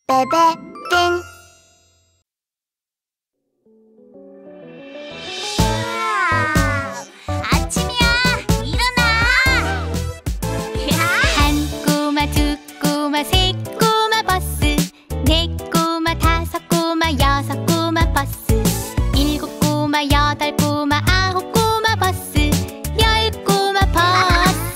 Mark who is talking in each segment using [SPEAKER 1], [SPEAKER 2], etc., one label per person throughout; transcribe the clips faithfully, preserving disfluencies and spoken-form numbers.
[SPEAKER 1] 베베 띵.
[SPEAKER 2] 아침이야, 일어나. 한 꼬마, 두 꼬마, 세 꼬마 버스, 네 꼬마, 다섯 꼬마, 여섯 꼬마 버스, 일곱 꼬마, 여덟 꼬마, 아홉 꼬마 버스, 열 꼬마 버스.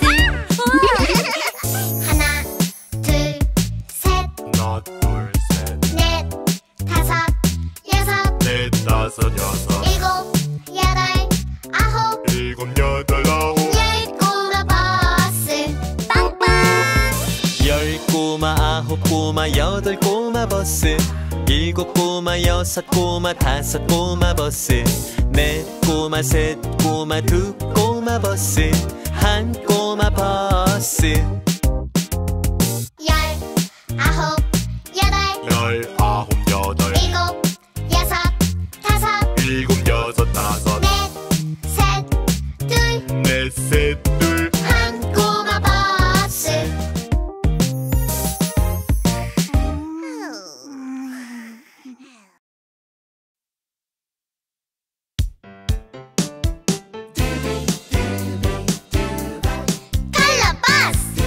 [SPEAKER 1] 하나, 둘, 셋,
[SPEAKER 3] 하나, 둘, 셋,
[SPEAKER 1] 넷, 다섯, 여섯,
[SPEAKER 3] 넷, 다섯, 여섯,
[SPEAKER 1] 일곱, 여덟, 아홉,
[SPEAKER 3] 일곱, 여덟, 아홉,
[SPEAKER 1] 열 꼬마 버스. 빵빵.
[SPEAKER 4] 열 꼬마, 아홉 꼬마, 여덟 꼬마 버스, 일곱 꼬마, 여섯 꼬마, 다섯 꼬마 버스, 넷 꼬마, 셋 꼬마, 두 꼬마 버스, 한 꼬마 버스.
[SPEAKER 1] 열, 아홉, 여덟,
[SPEAKER 3] 열, 아홉, 여덟,
[SPEAKER 1] 일곱, 여섯, 다섯,
[SPEAKER 3] 일곱, 여섯, 다섯,
[SPEAKER 1] 넷, 셋, 둘,
[SPEAKER 3] 넷, 셋, 둘,
[SPEAKER 1] 한 꼬마 버스. 컬러 버스.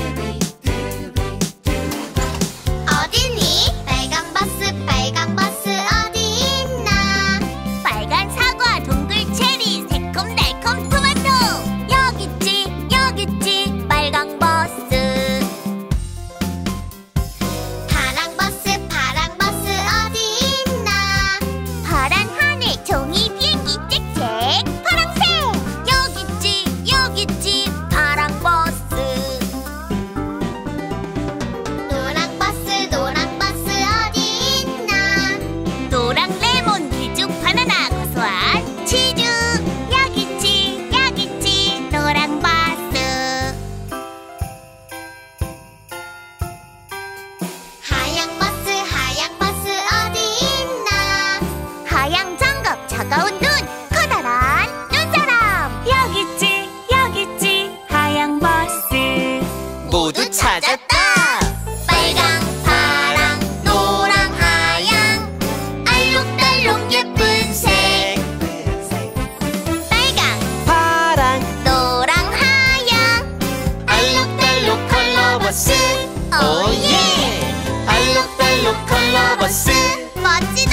[SPEAKER 1] 어디니? 빨간 버스, 빨간 버스 어디 있나?
[SPEAKER 2] 빨간 사과, 동글 체리, 새콤달콤 토마토. 여기 있지, 여기 있지, 빨강 버스.
[SPEAKER 1] 파랑 버스, 파랑 버스 어디 있나?
[SPEAKER 2] 파란 하늘, 종이 비행기, 짹짹. 파랑색. 여기 있지, 여기 있지, 파랑 버스.
[SPEAKER 1] 노랑 버스, 노랑 버스 어디 있나?
[SPEAKER 2] 노랑 레몬, 밀죽, 바나나, 고소한 치즈. 여기 있지, 여기 있지, 노랑 버스.
[SPEAKER 1] 하양 버스, 하양 버스 어디 있나?
[SPEAKER 2] 하양 장갑, 차가운 눈, 커다란 눈사람. 여기 있지, 여기 있지, 하양 버스.
[SPEAKER 4] 모두 찾았다.
[SPEAKER 1] 빨강, 파랑, 노랑, 하양, 알록달록 예쁜 색.
[SPEAKER 2] 빨강,
[SPEAKER 4] 파랑,
[SPEAKER 2] 노랑, 하양.
[SPEAKER 4] 알록달록 컬러 버스. 오예! 알록달록 컬러 버스.
[SPEAKER 2] 멋지다.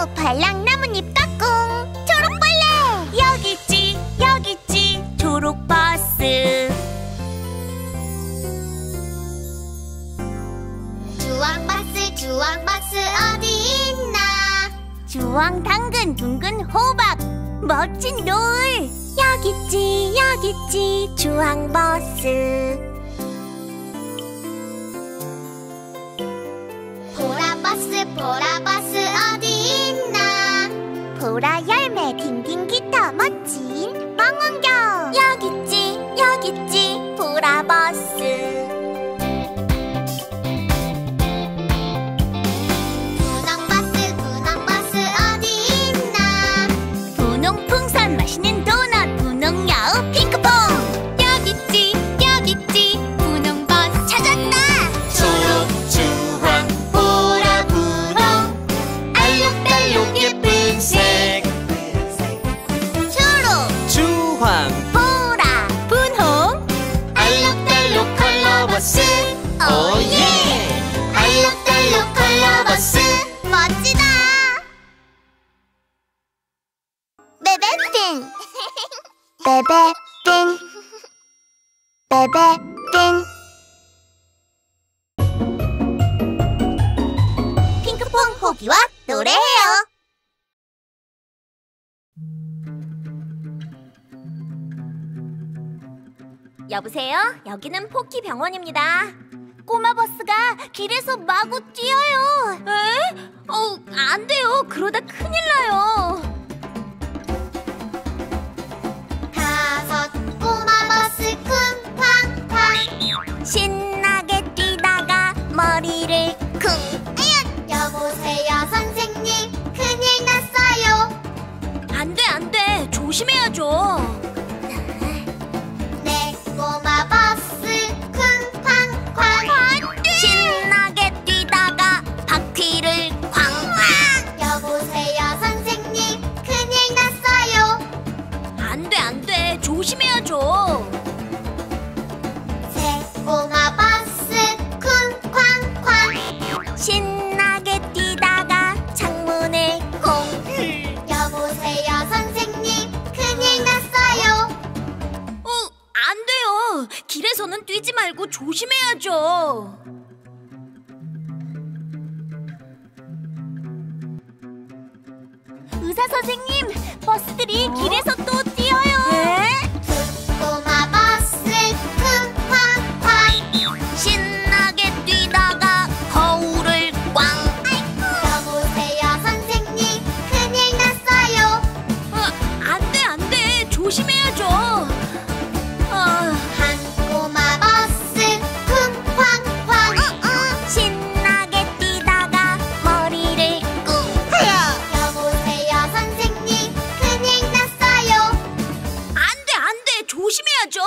[SPEAKER 1] 나무 발랑 나뭇잎 까꿍. 초록벌레.
[SPEAKER 2] 여기 있지 여기 있지 초록버스.
[SPEAKER 1] 주황버스 주황버스 어디 있나.
[SPEAKER 2] 주황 당근 둥근 호박 멋진 노을. 여기 있지 여기 있지 주황버스.
[SPEAKER 1] 보라버스 보라버스 어디 있나.
[SPEAKER 2] 보라 열매 딩딩 기타 멋진 망원경. 여기 있지 여기 있지 보라버스.
[SPEAKER 1] 분홍버스 분홍버스 어디 있나.
[SPEAKER 2] 분홍풍선 맛있는 도넛 분홍여우 핑크퐁. 여기 있지 여기 있지 분홍버스. 찾았다.
[SPEAKER 4] 초록 주황 보라 분홍 알록달록 예쁜 색.
[SPEAKER 2] 초록
[SPEAKER 4] 주황
[SPEAKER 2] 보라 분홍
[SPEAKER 4] 알록달록 컬러버스. 오예 알록달록 컬러버스.
[SPEAKER 1] 멋지다. 베베핀. 베베핀. 베베핀.
[SPEAKER 2] 핑크퐁 호기와 노래해요. 여보세요? 여기는 포키 병원입니다. 꼬마 버스가 길에서 마구 뛰어요. 에? 어, 안 돼요. 그러다 큰일 나요.
[SPEAKER 1] 다섯 꼬마 버스 쿵쾅쾅.
[SPEAKER 2] 신나게 뛰다가 머리를 쿵.
[SPEAKER 1] 여보세요 선생님 큰일 났어요.
[SPEAKER 2] 안 돼, 안 돼. 조심해야죠.
[SPEAKER 1] 내 꼬마 버스 쿵쾅쾅.
[SPEAKER 2] 신나게 뛰다가 바퀴를 쾅.
[SPEAKER 1] 여보세요 선생님 큰일 났어요.
[SPEAKER 2] 안 돼, 안 돼. 조심해야죠.
[SPEAKER 1] 새 꼬마 버스 쿵쾅쾅.
[SPEAKER 2] 신나게 뛰다가 창문을 콩.
[SPEAKER 1] 여보세요 선생님 큰일 났어요.
[SPEAKER 2] 어, 안 돼요. 길에서는 뛰지 말고 조심해야죠. 의사 선생님, 버스들이 길에서 또 뛰어요.
[SPEAKER 1] 꼬마 버스 쿵쾅쾅.
[SPEAKER 2] 신나게 뛰다가 거울을 꽝.
[SPEAKER 1] 여보세요 선생님 큰일 났어요.
[SPEAKER 2] 어, 안 돼, 안 돼. 조심해야죠. 어,
[SPEAKER 1] 한 꼬마 버스 쿵쾅쾅.
[SPEAKER 2] 신나게 뛰다가 머리를 꾹.
[SPEAKER 1] 여보세요 선생님 큰일 났어요.
[SPEAKER 2] 안 돼, 안 돼. 조심해야죠.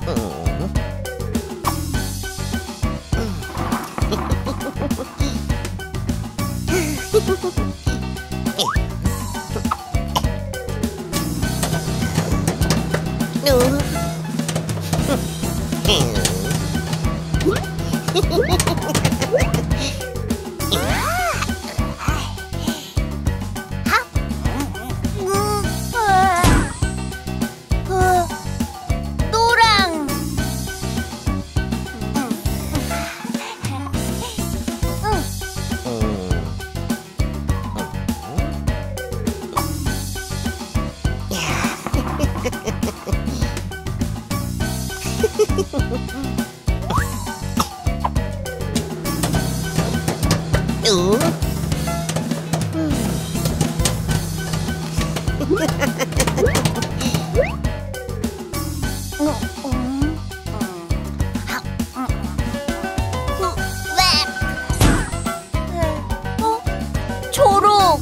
[SPEAKER 1] 초록.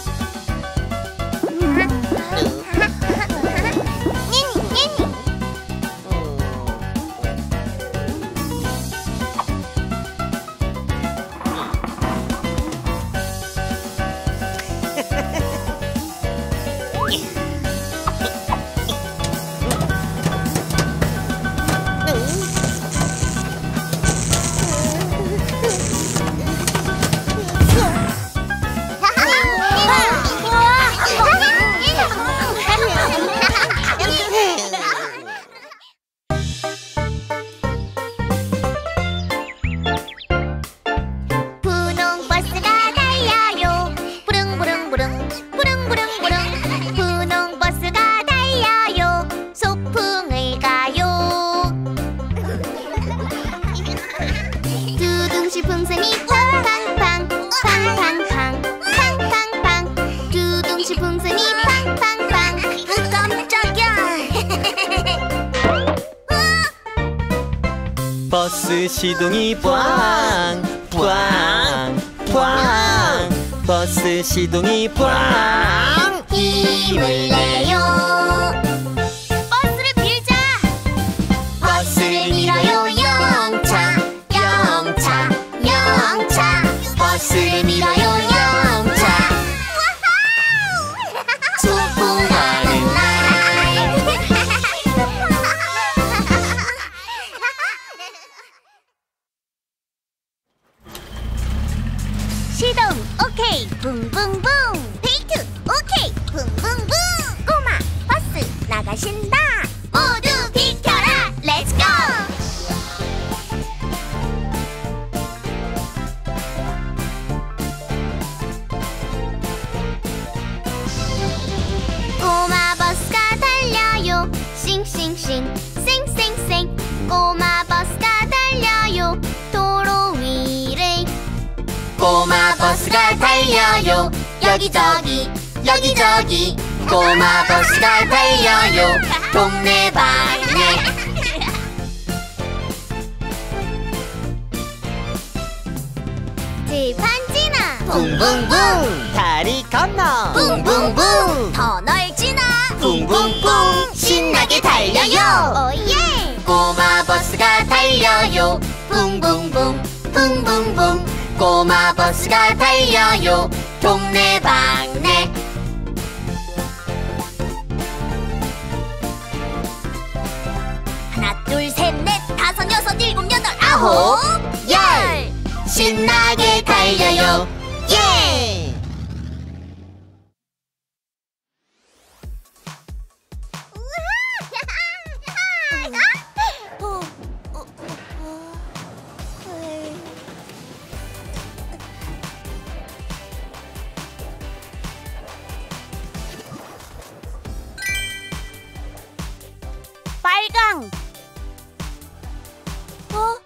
[SPEAKER 2] 분홍 버스가 달려요. 부릉부릉부릉 부릉부릉부릉. 분홍 버스가 달려요. 소풍을 가요. 두둥실 풍선이 팡팡팡 팡팡팡 팡팡팡. 두둥실 풍선이 팡팡팡. 으, 깜짝이야.
[SPEAKER 4] 버스 시동이 꽝, 꽝, 꽝. 버스 시동이 꽝.
[SPEAKER 2] 힘을 내요. 버스를 빌자. 버스를 밀어요. 영차 영차 영차. 버스를 밀어요. 영차. 소풍하는 날. 시동 오케이 붕붕붕. 데이트 오케이 붕붕붕. 꼬마 버스 나가신다. 모두 비켜라. 렛츠고. 꼬마 버스가 달려요. 싱싱싱 쌩쌩쌩. 꼬마 버스가 달려요. 도로 위를. 꼬마 버스가 달려요. 여기저기 여기저기. 꼬마 버스가 달려요. 동네 방네. 들판 지나. 붕붕붕.
[SPEAKER 4] 다리 건너.
[SPEAKER 2] 붕붕붕. 터널 지나. 붕붕붕. 신나게 달려요. 오예. 꼬마 버스가 달려요. 붕붕붕 붕붕붕. 꼬마 버스가 달려요. 동네 방네. 하나 둘 셋 넷 다섯 여섯 일곱 여덟 아홉 열. 신나게 달려요. 예. 빨강. 어?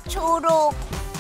[SPEAKER 1] 초록.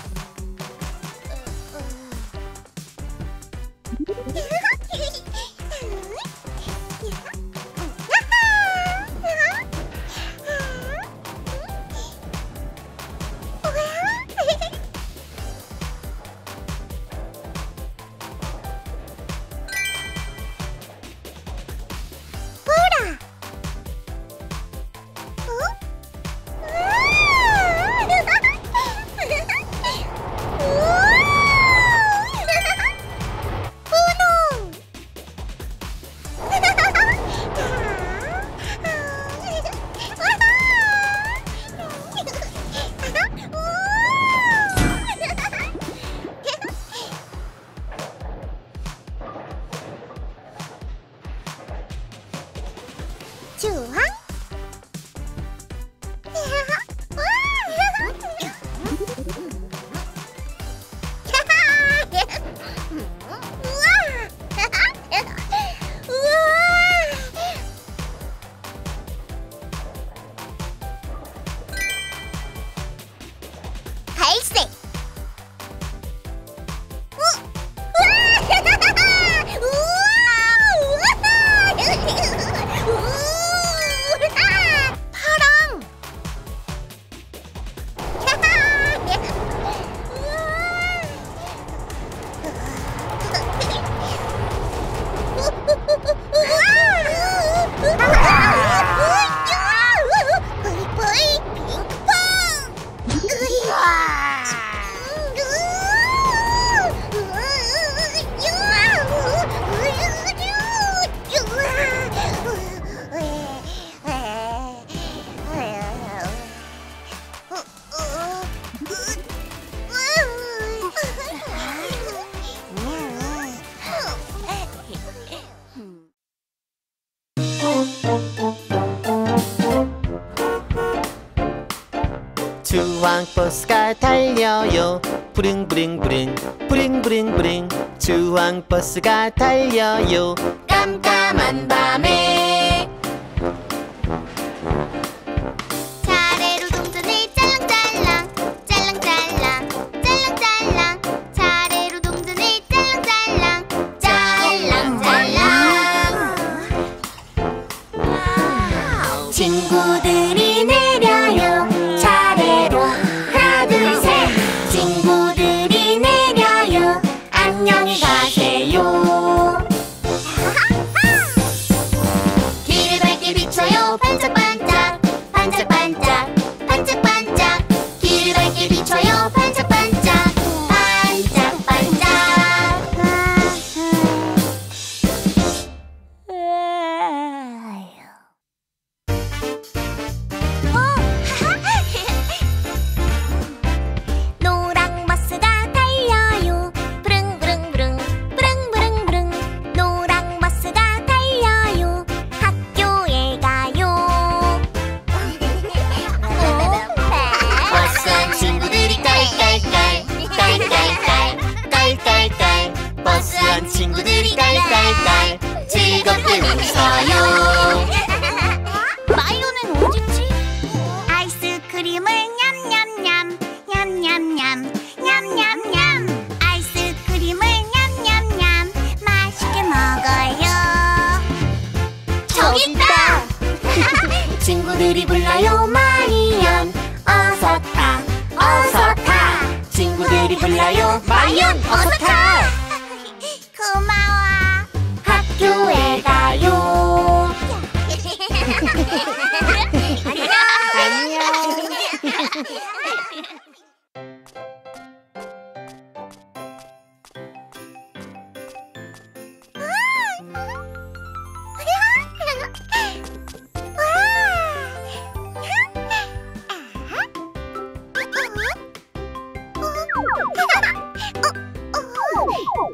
[SPEAKER 1] 주황. 갈색. 파랑.
[SPEAKER 4] 주황 버스가 달려요. 부릉부릉부릉 부릉부릉부릉. 주황 버스가 달려요. 깜깜한 밤에.
[SPEAKER 1] 차례로 동전을 짤랑짤랑 짤랑짤랑 짤랑짤랑. 차례로 동전을 짤랑짤랑 짤랑짤랑.
[SPEAKER 2] 친구들이 내려요. 차례로 하나 둘 셋. 친구들이 내려요. 안녕히 가세요.
[SPEAKER 1] 길을 밝게 비춰요. 반짝반짝 반짝반짝 반짝반짝. 길을 밝게 비춰요. 반짝반짝 반짝반짝. 노랑 버스가 달려요. 부릉부릉부릉 부릉부릉부릉. 노랑 버스가 달려요. 학교에 가요.
[SPEAKER 4] 버스 안 친구들이 깔깔깔 깔깔깔 깔깔깔. 버스 안 친구들이 깔깔깔 즐겁게 웃어요.
[SPEAKER 1] 마이오는 어딨지? 아이스크림을 냠냠냠 냠냠냠 냠냠냠. 아이스크림을 냠냠냠 맛있게 먹어요. 저기 있다.
[SPEAKER 2] 친구들이 불러요. 마이언 어서 타 어서 타. 친구들이 불러요. 마이언 어서 타.
[SPEAKER 1] 고마워.
[SPEAKER 2] 학교에 가요.
[SPEAKER 1] 어, 어.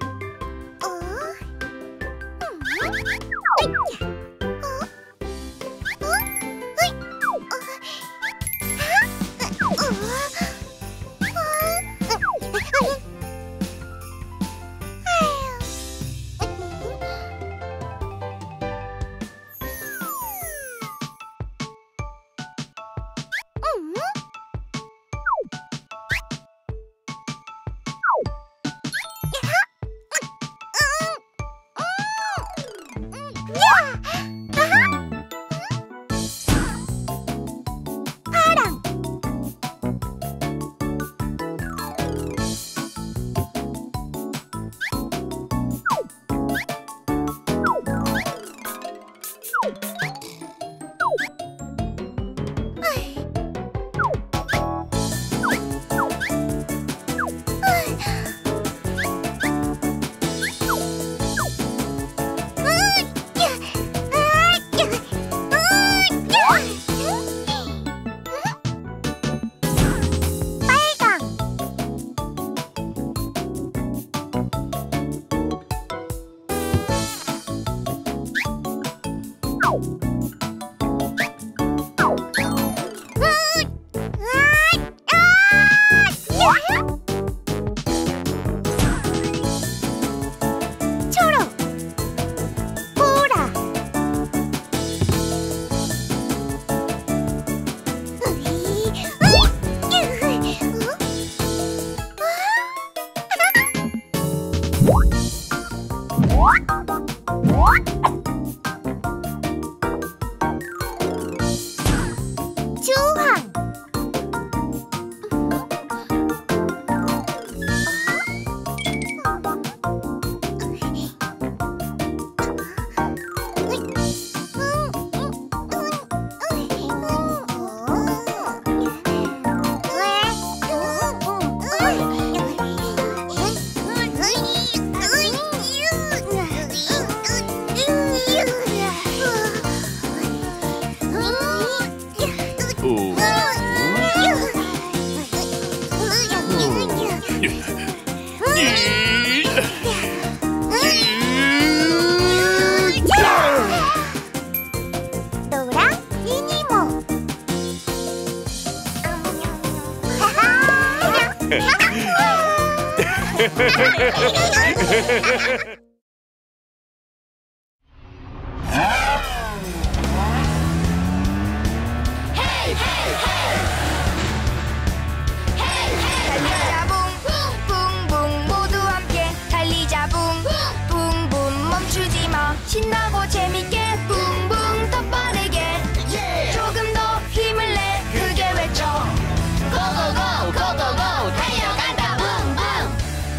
[SPEAKER 2] 달리자 붕붕붕 모두 함께 달리자 붕붕붕 멈추지 마 신나고 재밌게 붕붕 더 빠르게 조금 더 힘을 내 크게 외쳐 고고고 고고고 달려간다 붕붕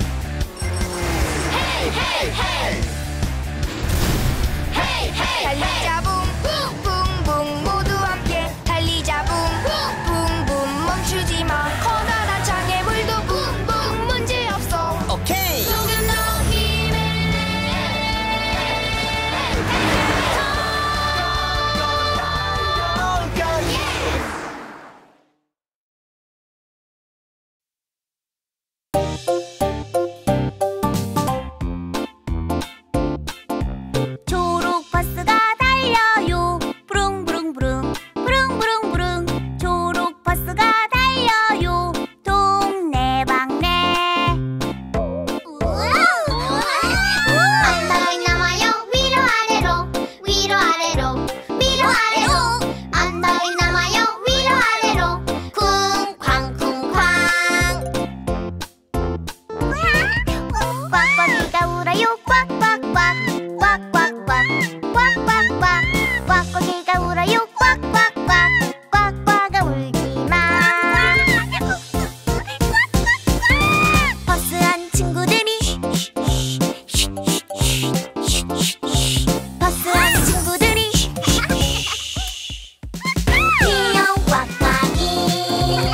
[SPEAKER 2] 헤이 헤이 헤이 헤이 헤이 달리자 붕붕붕 모두 함께 달리자 붕붕붕 멈추지 마 커다란 장애물도 붕붕 문제 없어
[SPEAKER 4] 오케이.
[SPEAKER 2] 조금 더 힘을
[SPEAKER 1] 초록버스가 달려요. 부릉부릉부릉 부릉부릉부릉 초록버스가 달려요. 동네방네.
[SPEAKER 5] 언덕을 넘어요 위로 아래로 위로 아래로 위로 아래로 언덕을 넘어요 위로 아래로 쿵쾅쿵쾅 꽉꽉이가 울어요 꽉꽉꽉 꽉꽉꽉 꽉꽉꽉 꽉꽉이가 울어요 꽉꽉꽉 꽉꽉아 울지마 버스 안 친구들이 버스 안 친구들이 귀여운 꽉꽉이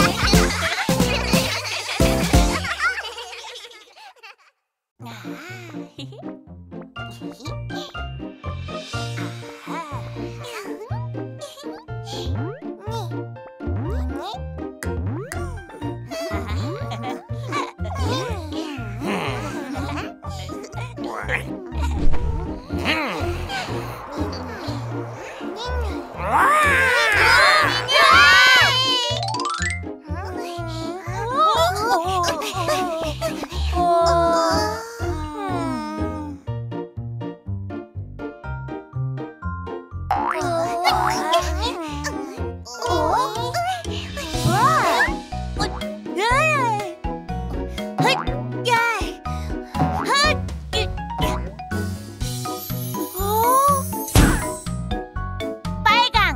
[SPEAKER 1] 빨강.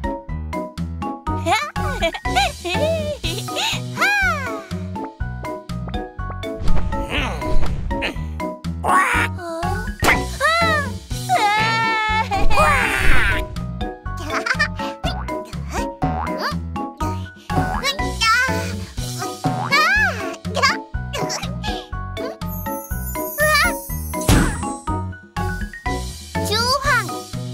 [SPEAKER 5] 주황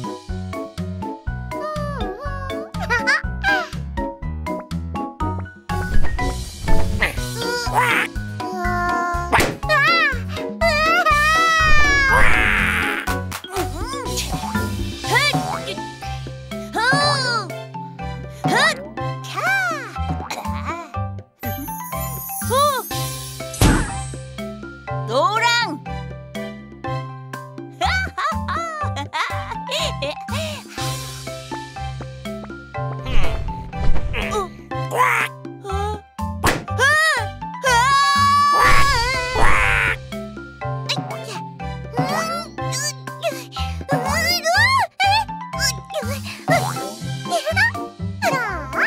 [SPEAKER 1] 노랑.
[SPEAKER 5] 자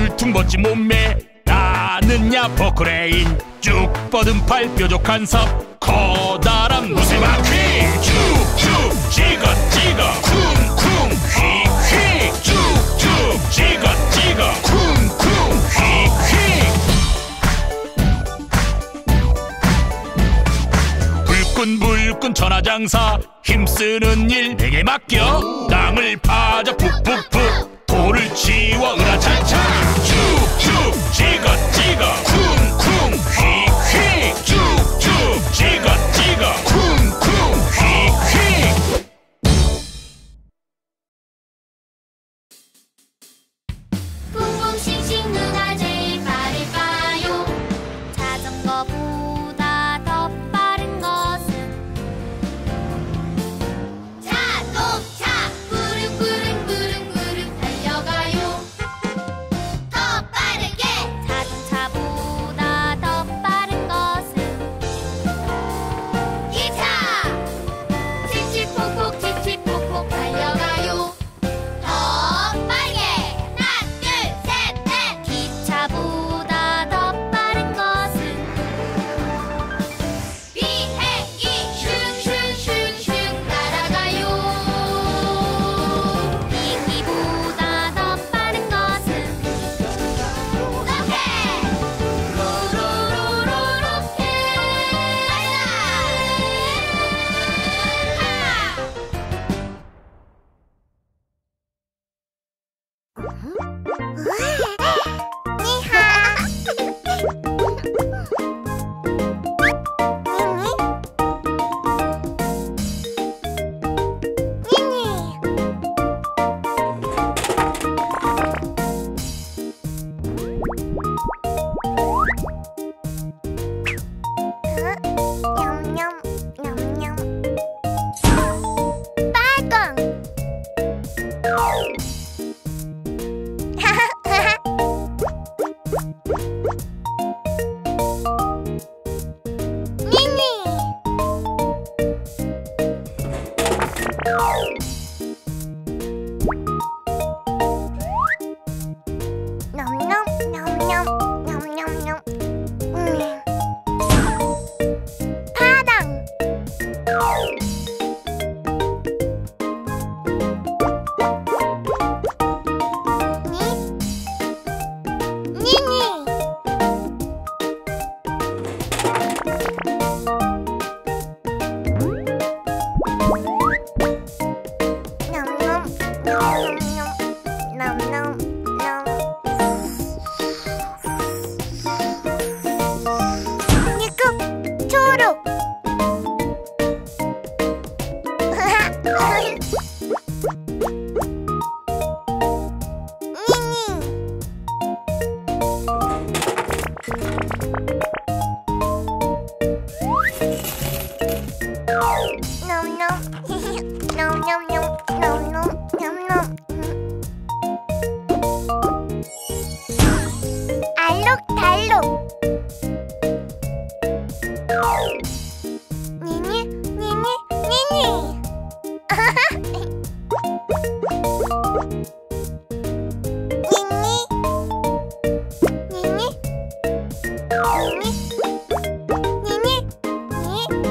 [SPEAKER 6] 울퉁 멋진 몸매 나는 야포크레인 쭉 뻗은 팔 뾰족한 삽 커다란 무쇠바퀴 쭉쭉 찍어 찍어 쿵쿵 휙휙 쭉쭉 찍어 찍어 쿵쿵 휙휙 불끈불끈 천하장사 힘쓰는 일 내게 맡겨 땅을 파자 푹푹푹 돌을 치워 으라차차 쭉쭉 찍어 찍어 쿵쿵 휙휙 쭉쭉 찍어 찍어 쿵쿵 휙휙
[SPEAKER 5] 쿵쿵 싱싱 누가 제일 빠를까요? 자전거보다 더 빠른 것은 자동차 부릉부릉 부릉부릉 달려가요. 더 빠르게 자동차보다 더 빠른 것은 기차 칙칙폭폭 칙칙폭폭 달려가요. 더 빠르게 하나 둘 셋 넷 기차보다 더 빠른 것은 비행기 슝슝슝슝 날아가요. 비행기보다 더 빠른 것은 로켓 로로로로 로켓
[SPEAKER 1] 빨강. 니니. 냠냠냠냠냠냠냠. 음. 파당. 니. 니니. 냠냠 냠냠냠 냠냠냠. 니급 초록. 니니. 냠냠 냠냠냠냠냠냠. 알록달록. 니니 니니 니니. 니니 니니 니니 니니 니.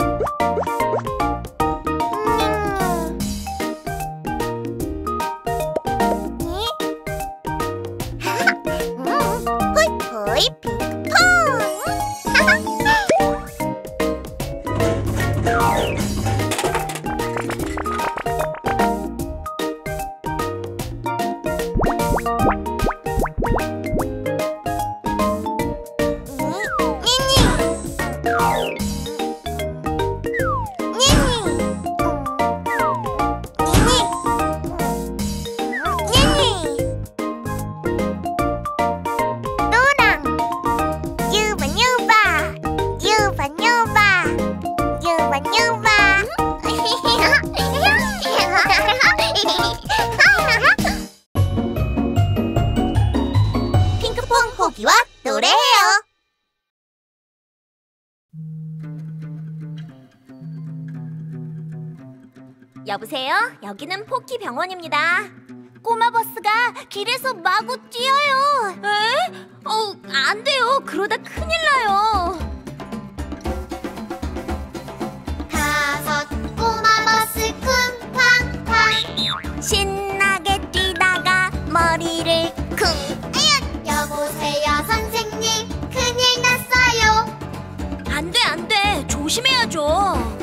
[SPEAKER 1] 호이 핑크퐁. 포기와 노래해요.
[SPEAKER 2] 여보세요? 여기는 포키 병원입니다.
[SPEAKER 1] 꼬마 버스가 길에서 마구 뛰어요. 에? 어, 안 돼요. 그러다 큰일 나요.
[SPEAKER 5] 다섯 꼬마 버스 쿵쾅쾅
[SPEAKER 1] 신나게 뛰다가 머리를 쿵.
[SPEAKER 5] 여보세요 선생님 큰일 났어요.
[SPEAKER 1] 안 돼, 안 돼. 조심해야죠.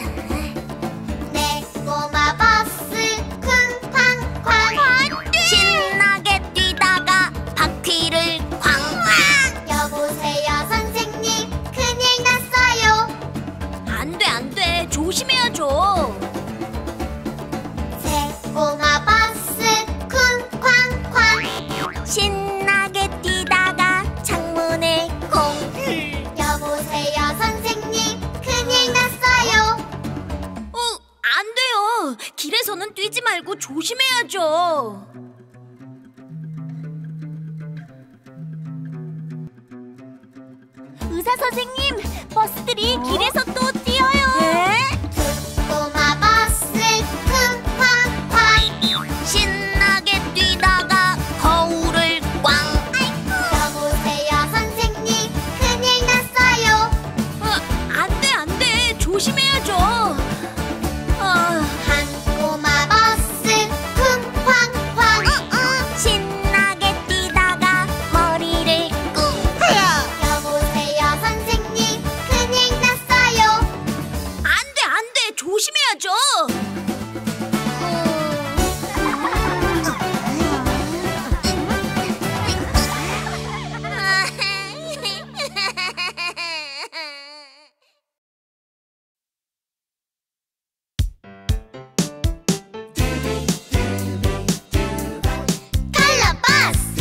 [SPEAKER 5] 내 꼬마 버스 쿵쾅쾅
[SPEAKER 1] 신나게 뛰다가 바퀴를 쾅.
[SPEAKER 5] 여보세요 선생님 큰일 났어요.
[SPEAKER 1] 안 돼, 안 돼. 조심해야죠.
[SPEAKER 5] 새 꼬마 버스 쿵쾅쾅
[SPEAKER 1] 신나게 뛰다가 창문을 콩.
[SPEAKER 5] 여보세요 선생님 큰일 났어요.
[SPEAKER 1] 어, 안 돼요. 길에서는 뛰지 말고 조심해야죠. 의사 선생님, 버스들이 길에서 또 뛰어요. 네?
[SPEAKER 5] 꼬마 버스 쿵쾅쾅
[SPEAKER 1] 신나게 뛰다가 거울을 꽝.
[SPEAKER 5] 여보세요 선생님 큰일 났어요.
[SPEAKER 1] 어, 안 돼, 안 돼. 조심해야죠. 어,
[SPEAKER 5] 한 꼬마 버스 쿵쾅쾅
[SPEAKER 1] 신나게 뛰다가 머리를 꾹.
[SPEAKER 5] 여보세요 선생님 큰일 났어요.
[SPEAKER 1] 안 돼, 안 돼. 조심해야죠.
[SPEAKER 5] 컬러 버스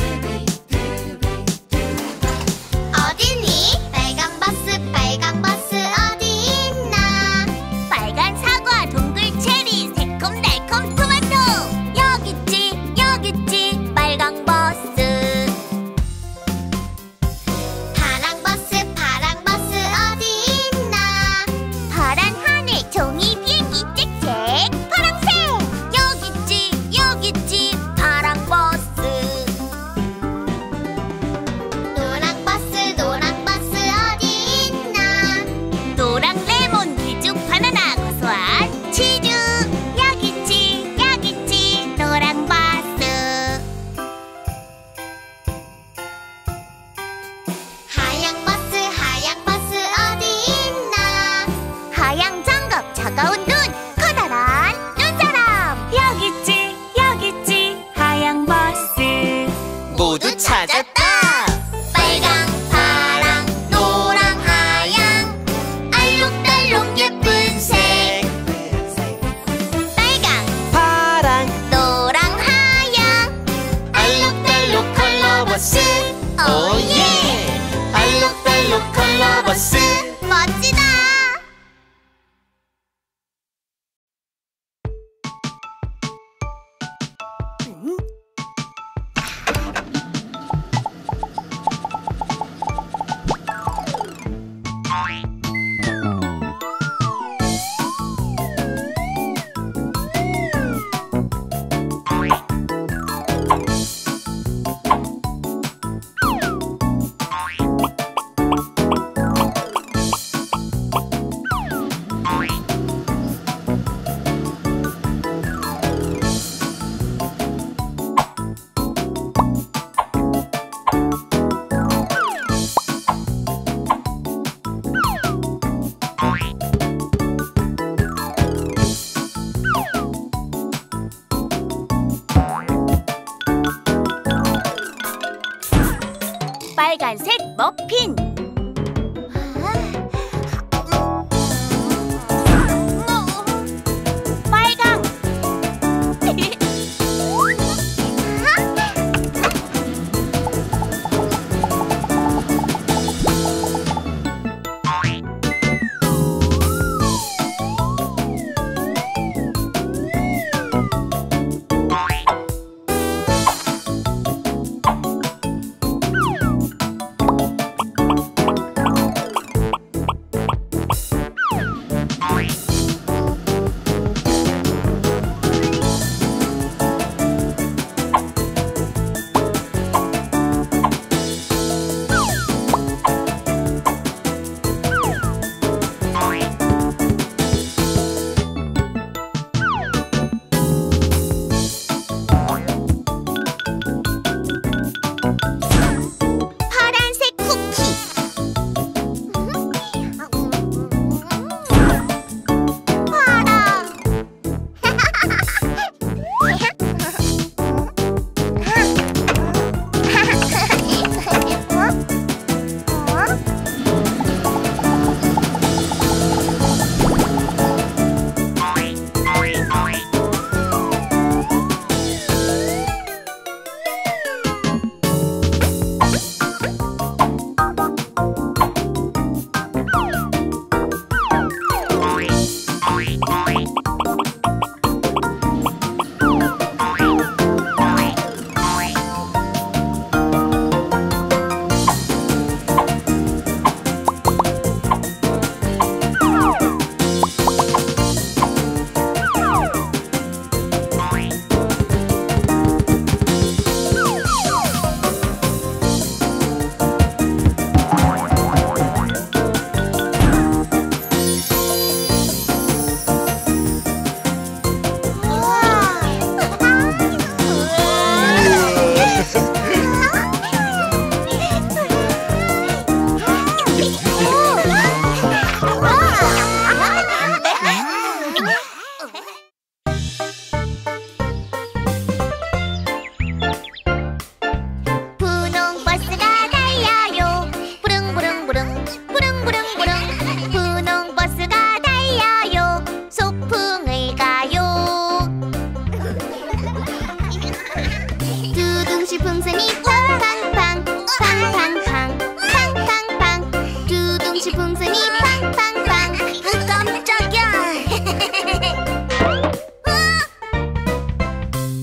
[SPEAKER 5] 어디니? 빨간 버스 빨간 버스 어디 있나?
[SPEAKER 1] 빨간 사과, 동글 체리, 새콤달콤 토마토. 여기 있지, 여기 있지, 빨강 버스.
[SPEAKER 5] 파랑 버스 파랑 버스 어디 있나?
[SPEAKER 1] 파란 하늘, 종이 비행기, 짹짹. 파랑색. 여기 있지, 여기 있지, 파랑 버스.
[SPEAKER 5] 노랑 버스 노랑 버스 어디 있나?
[SPEAKER 1] 노랑 레몬, 밀죽, 바나나, 고소한 치즈. 여기 있지, 여기 있지, 노랑 버스.
[SPEAKER 5] 하얀 버스 하얀 버스 어디 있나?
[SPEAKER 1] 하양 장갑, 차가운 눈, 커다란 눈사람. 여기 있지, 여기 있지, 하양 버스.
[SPEAKER 4] 모두 찾았다.
[SPEAKER 1] 빨강, 파랑, 노랑, 하양. 알록달록 예쁜 색. 빨강,
[SPEAKER 4] 파랑
[SPEAKER 1] 노랑, 하양.
[SPEAKER 4] 알록달록 컬러 버스. 오예. 알록달록 컬러 버스.
[SPEAKER 1] 멋지다. 빨간색 머핀. 빨강.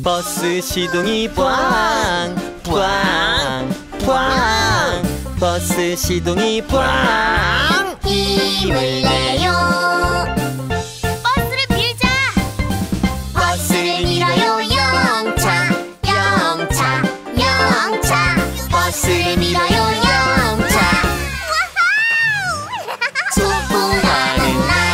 [SPEAKER 4] 버스 시동이 꽝 꽝 꽝 버스 시동이 꽝
[SPEAKER 5] 힘을 내요.
[SPEAKER 1] 버스를 빌자.
[SPEAKER 5] 버스를 밀어요. 영차 영차 영차 버스를 밀어요. 영차 소풍하는 날.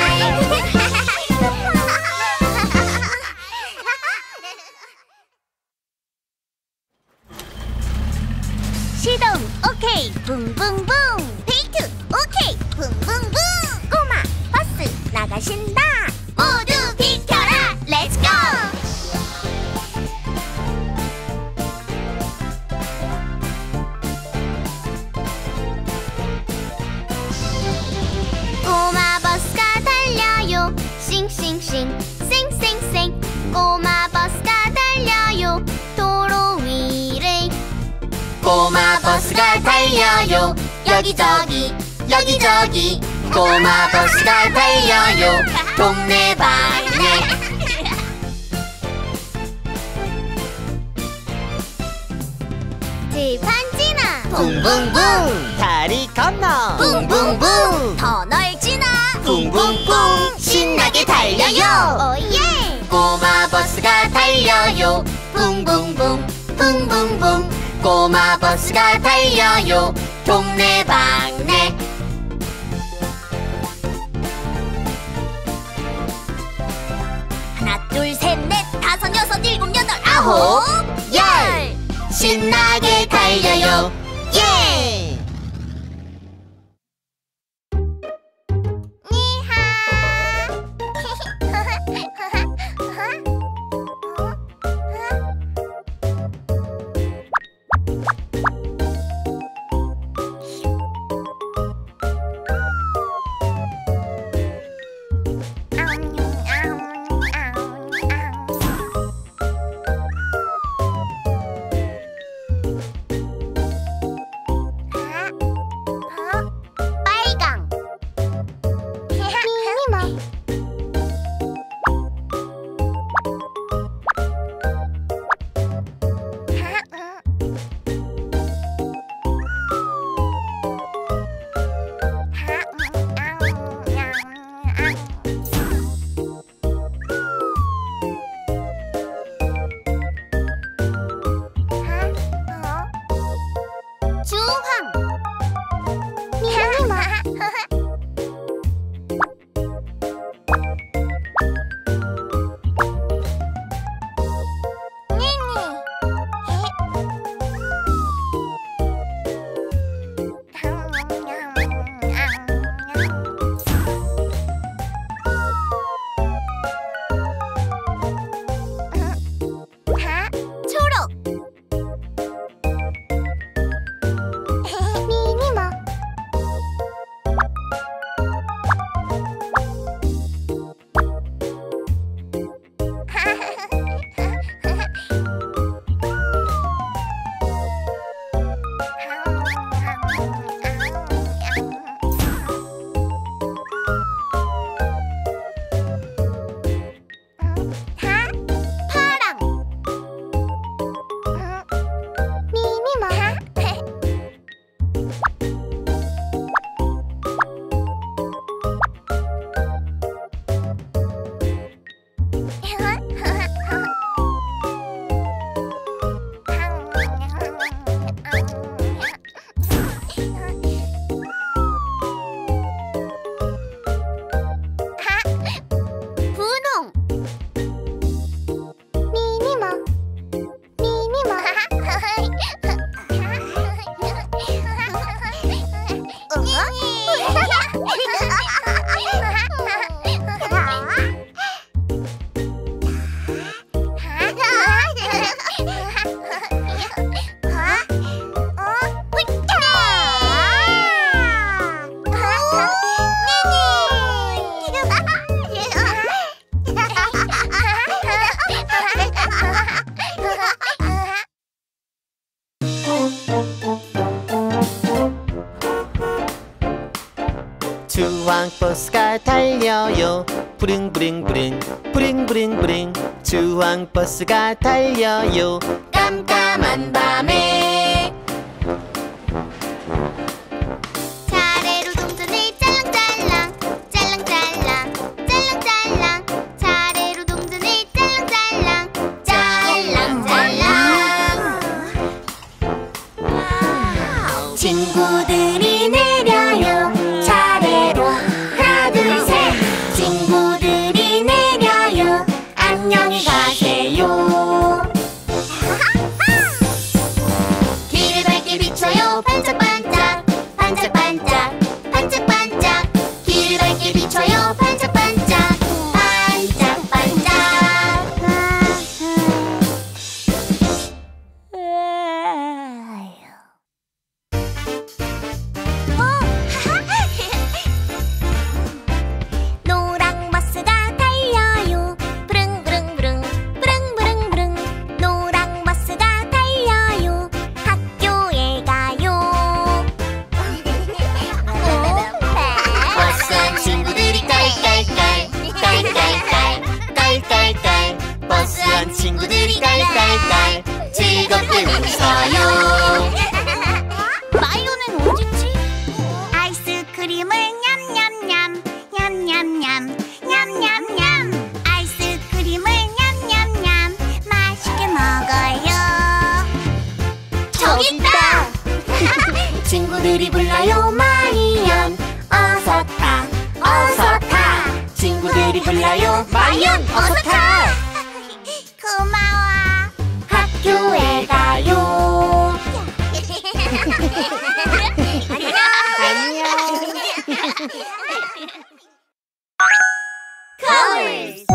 [SPEAKER 1] 시동 오케이 붕붕붕. 데이트 오케이 붕붕붕. 꼬마 버스 나가신다. 모두 비켜라. 렛츠고.
[SPEAKER 5] 꼬마 버스가 달려요. 싱싱싱 쌩쌩쌩 꼬마 버스가 달려요. 도로 위를 꼬마 버스가 달려요. 여기저기 여기저기 꼬마 버스가 달려요. 동네 방네
[SPEAKER 1] 들판 지나.
[SPEAKER 5] 붕붕붕
[SPEAKER 4] 다리 건너
[SPEAKER 5] 붕붕붕
[SPEAKER 1] 더 넓지나.
[SPEAKER 5] 붕붕붕 신나게 달려요.
[SPEAKER 1] 오예.
[SPEAKER 5] 꼬마 버스가 달려요. 붕붕붕 붕붕붕 꼬마 버스가 달려요. 동네 방네
[SPEAKER 1] 하나 둘 셋 넷 다섯 여섯 일곱 여덟
[SPEAKER 5] 아홉
[SPEAKER 1] 아홉
[SPEAKER 5] 열 신나게 달려요. 예!
[SPEAKER 4] 주황버스가 달려요. 부릉부릉부릉 부릉부릉부릉 주황버스가 달려요. 깜깜한 밤에
[SPEAKER 5] 차례로 동전을 짤랑짤랑 짤랑짤랑 짤랑짤랑 차례로 동전을 짤랑짤랑 짤랑짤랑
[SPEAKER 1] 친구들이 내려요. 차례로 하나 둘 셋. 친구들이 내려요. 안녕히 가세요.
[SPEAKER 5] 길을 밝게 비춰요. 반짝반짝 반짝반짝 반짝반짝 길을 밝게 비춰요. 반짝반짝 반짝반짝
[SPEAKER 1] 노랑 버스가 달려요. 부릉부릉부릉 부릉부릉부릉 노랑 버스가 달려요. 학교에 가요.
[SPEAKER 5] 버스한 친구들이 깔깔깔 깔깔깔 깔깔깔
[SPEAKER 4] 버스한 친구들이 깔깔깔 즐겁게 웃어요.
[SPEAKER 1] 마요는 어딨지? 아이스크림을 냠냠냠 냠냠냠 냠냠냠 아이스크림을 냠냠냠 맛있게 먹어요.
[SPEAKER 5] 저기 있다.
[SPEAKER 1] 친구들이 불러요. 마이언 어서 타 어서 타. 친구들이 불러요. 마이언 어서 타. 고마워. 학교에 가요. 안녕. Colors.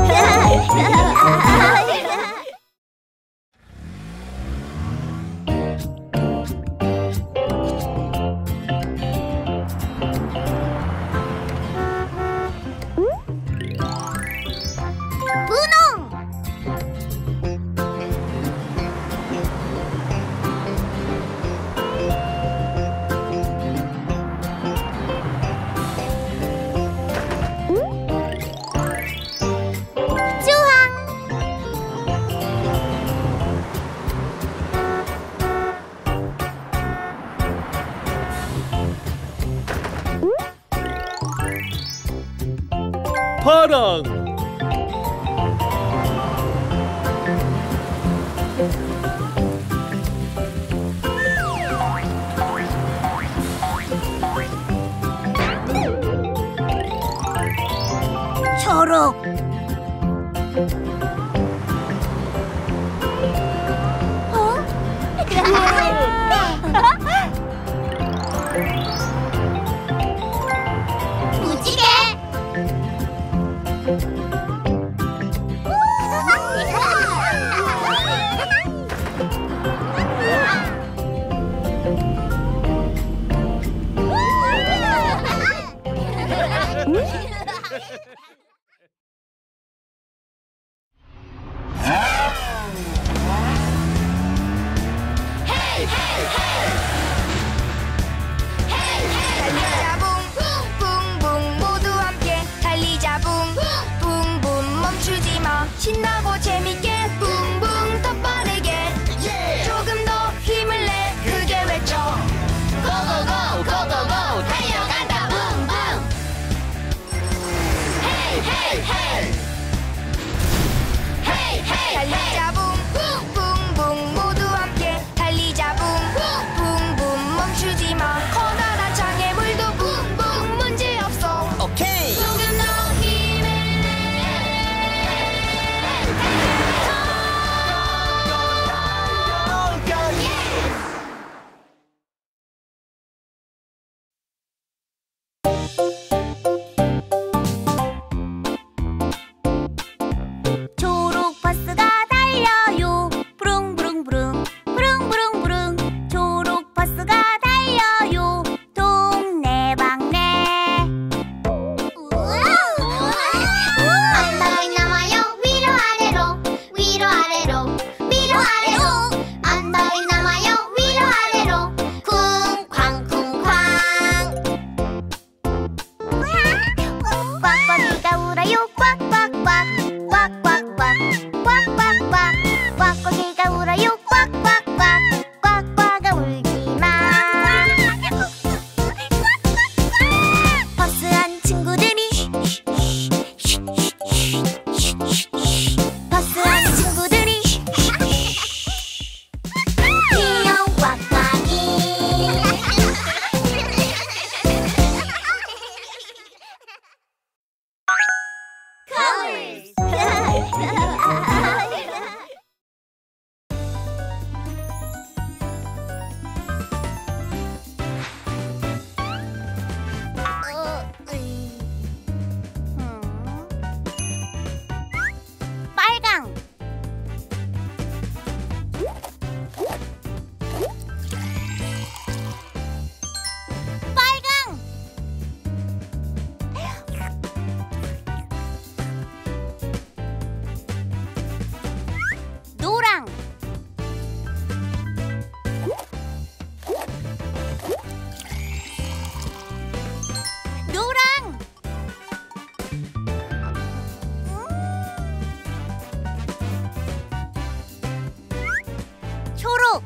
[SPEAKER 5] 분홍
[SPEAKER 1] 주황.
[SPEAKER 4] 파랑
[SPEAKER 1] 초록.
[SPEAKER 5] 무지개
[SPEAKER 2] 달리자 붕붕붕 모두 함께 달리자 붕붕붕 멈추지 마 신나고 재밌게 붕붕 더 빠르게 조금 더 힘을 내 크게 외쳐 고고고 고고고 달려간다 붕붕 헤이 헤이 헤이 헤이 헤이 달리자 붕붕붕 모두 함께 달리자 붕붕
[SPEAKER 5] 꽉꽉이가 울어요. 꽉꽉꽉. 꽉꽉아 울지마. 버스 안 친구들이 버스 안 친구들이 귀여운 꽉꽉이.
[SPEAKER 1] 빨강, 빨강, 노랑, 노랑, 초록,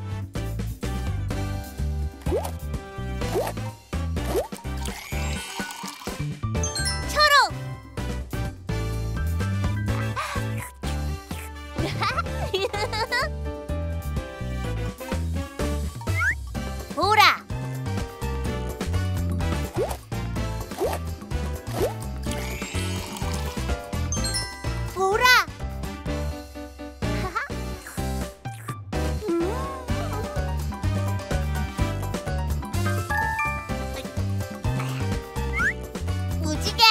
[SPEAKER 1] 초록, 보라, 보라. 무지개,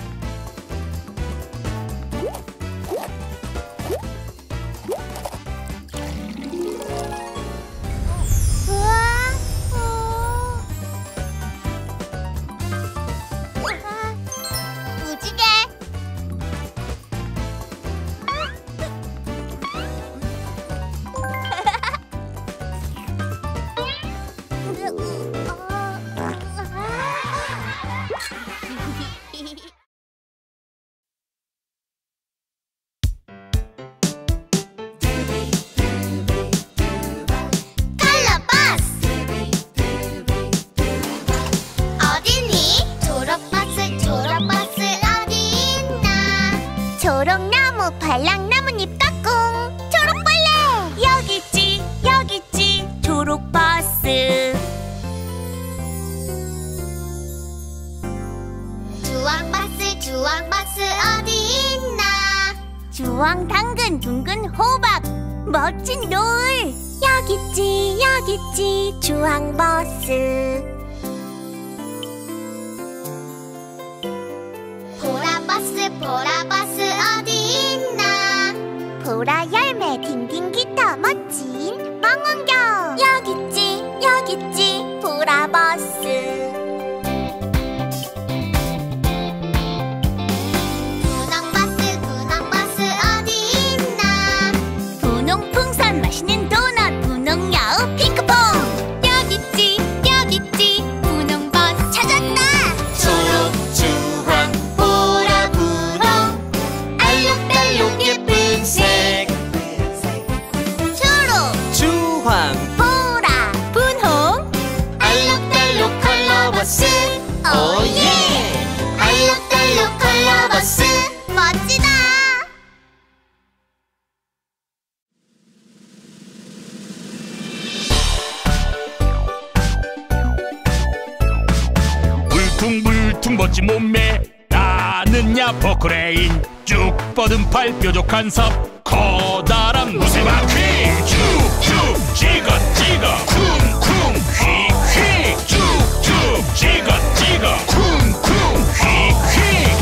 [SPEAKER 1] 우와, 오. 아, 무지개,
[SPEAKER 5] 컬러버스. 어디니? 졸업버스 졸업버스 어디 있나?
[SPEAKER 1] 초록나무, 발랑나무잎 까꿍, 초록벌레. 여기 있지, 여기 있지, 초록버스.
[SPEAKER 5] 주황버스 주황버스 어디 있나?
[SPEAKER 1] 주황 당근, 둥근 호박, 멋진 노을. 여기 있지, 여기 있지, 주황버스.
[SPEAKER 5] 보라버스 보라버스 어디 있나?
[SPEAKER 1] 보라 열매, 딩딩 기타, 멋진 망원경. 여기 있지, 여기 있지, 보라버스.
[SPEAKER 5] 분홍버스 분홍버스 어디 있나?
[SPEAKER 1] 분홍풍선, 맛있는 도넛, 분홍야우, 핑크퐁. 여기 있지, 여기 있지, 분홍버스. 찾았다.
[SPEAKER 4] 초록 주황 보라 분홍 알록달록 예쁜 색.
[SPEAKER 1] 초록,
[SPEAKER 4] 주황
[SPEAKER 1] 보라, 분홍.
[SPEAKER 4] 알록달록 컬러버스. 오예 알록달록 컬러버스.
[SPEAKER 1] 멋지다.
[SPEAKER 6] 울퉁불퉁 멋진 몸매 나는야 버크레인. 쭉 뻗은 팔 뾰족한 섭 커다란 무쇠바퀴. 쭉쭉 찍어찍어 쿵쿵 휙휙. 쭉쭉 찍어찍어 쿵쿵 휙휙.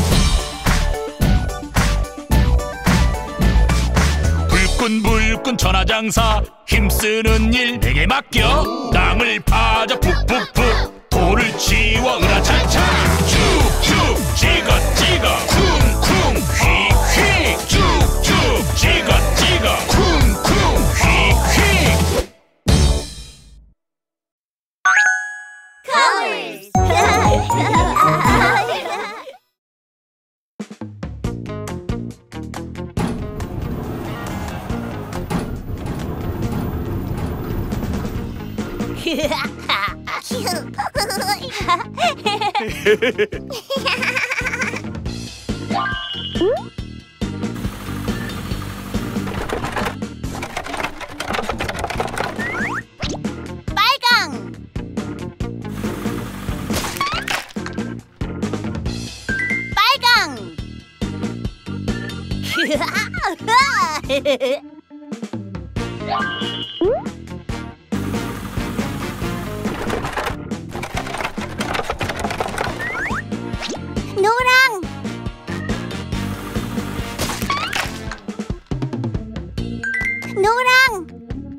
[SPEAKER 6] 불끈불끈 천하장사 힘쓰는 일 내게 맡겨. 땅을 파져 푹푹푹 돌을 치워 으라차차. 쭉쭉 찍어찍어 쿵쿵 휙휙. 쭉쭉 찍어찍어 쿵쿵 휙휙.
[SPEAKER 1] 빨강. 빨강. 노랑. 노랑.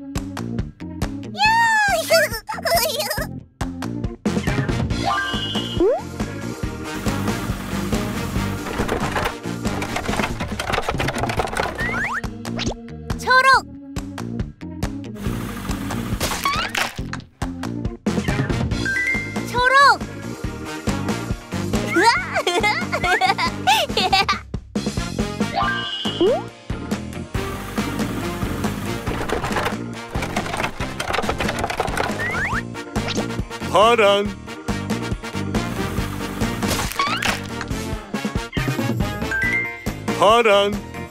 [SPEAKER 1] 초록. 초록.
[SPEAKER 3] 파랑 파랑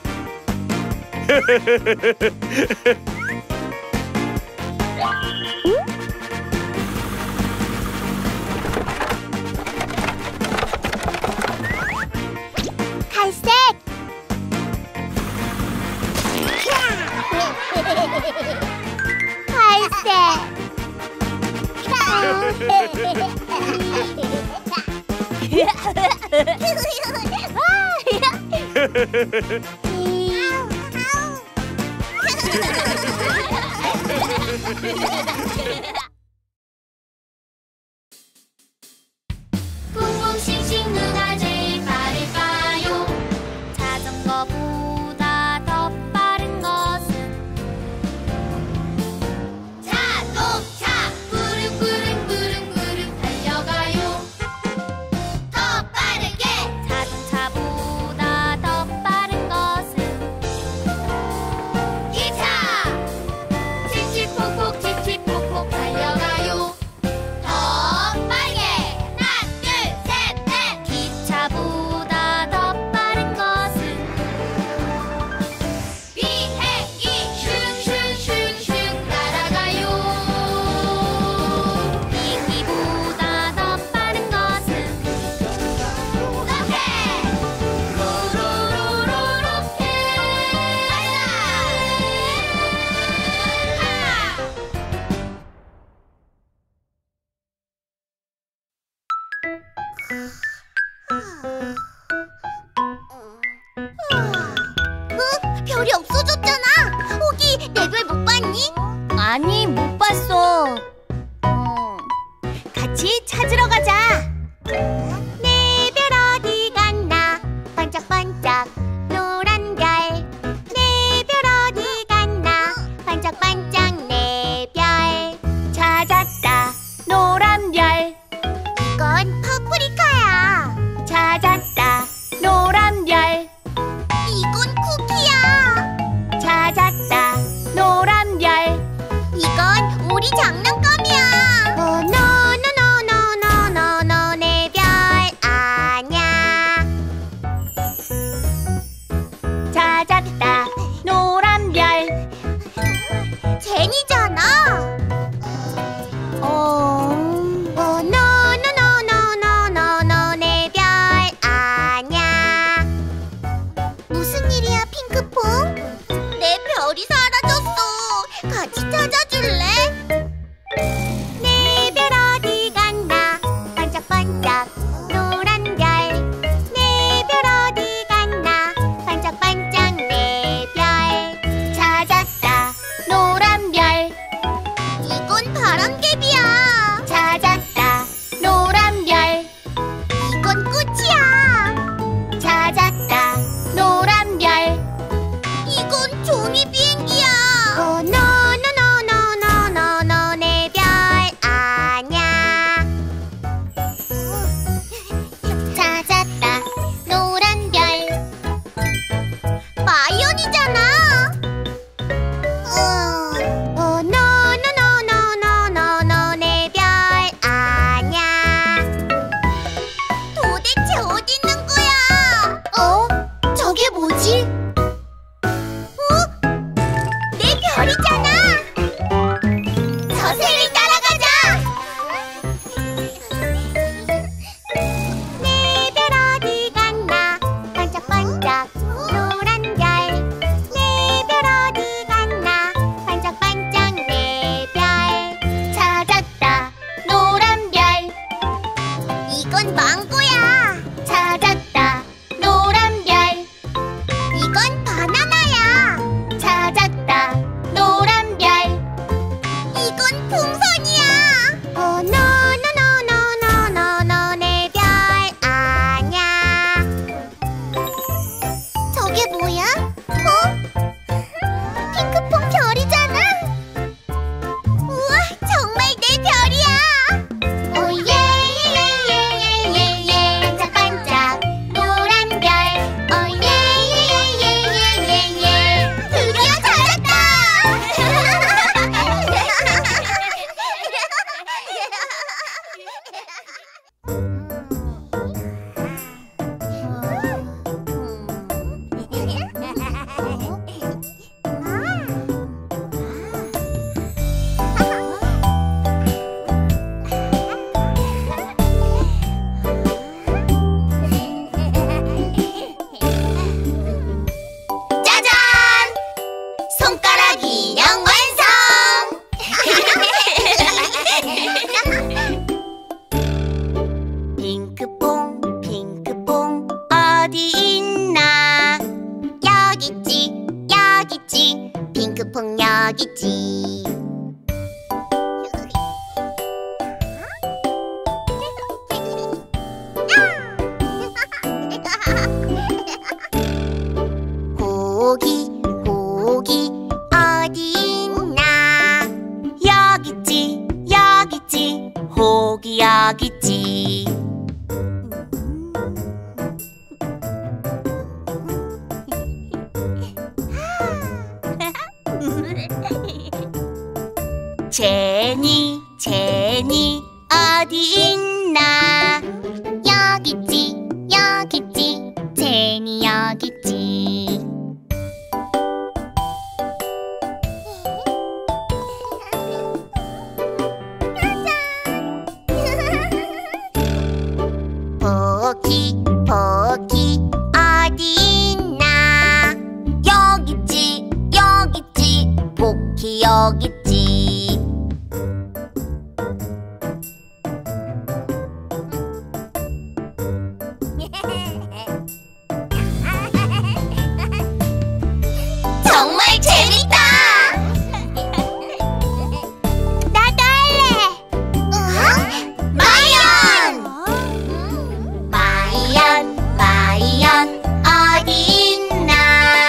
[SPEAKER 1] 갈색. 갈색.
[SPEAKER 5] 붕붕 싱싱 누가 제일 빠를까요? 자전거보다 더 빠른 것은 자동차. 구릉구릉 구릉구릉 달려가요. 더 빠르게. 자동차보다 더 빠른 것은 기차. 칙칙폭폭 칙칙폭폭 달려가요. 더 빠르게. 하나 둘 셋 넷. 기차보다 더 빠른 것은 비행기. 슝슝슝슝 날아가요. 비행기보다 더 빠른 것은 로켓. 로로로로 로켓.
[SPEAKER 1] 어? 별이 없어졌잖아. 호기, 내 별 못 봤니? 아니, 못 봤어. 어, 같이 찾으러 가자. 내 별 어디 갔나? 반짝반짝 노란 별. 내 별 어디 갔나? 반짝반짝 내 별. 찾았다, 노란 별. 이건 파프리카야. 찾았다, 노란 별. 이건 쿠키야. 찾았다, 노란 별. 이건 우리 장난감이야. 어, 노노노노노노노 내 별 아냐. 찾았다, 노란 별. 제니잖아. 어, 어, 노노노노노노노 내 별 아냐. 무슨 일이야, 핑크퐁? 내 별이 사라졌어. 같이 찾아줄래? 내 별 어디 갔나? 반짝반짝 노란 별. 내 별 어디 갔나? 반짝반짝 내 별. 찾았다, 노란 별.
[SPEAKER 5] 별이잖아. 서서히 따라가자. 내 별 어디 갔나 반짝반짝 노란 별. 내 별 어디 갔나 반짝반짝 내 별. 찾았다 노란 별. 이건 망고야. 찾았다 노란 별. 이건 바나나야. 찾았다 노란 별. 이건 풍선이야. 어, 노노노노노노노 내 별 아냐. 저게 뭐야? 어? 핑크퐁 별이잖아. 우와, 정말 내 별이야. 오예예예예예예 반짝반짝 노란 별. 오예예예예예예예 드디어 찾았다. 짜잔! 손가락 인형 완성! 핑크퐁 핑크퐁 어디 있나? 여기 있지 여기 있지 핑크퐁 여기 있지. 고기 고기 어디 있나? 여기 있지 여기 있지 고기 여기 있지. 제니 제니 어디 있나? 여기 있지 여기 있지 제니 여기 있지. 포키 포키 어디 있나? 여기 있지 여기 있지 포키 여기 있지. 정말 재밌다. 나도 할래. 마이언 마이언 마이언 어디 있나?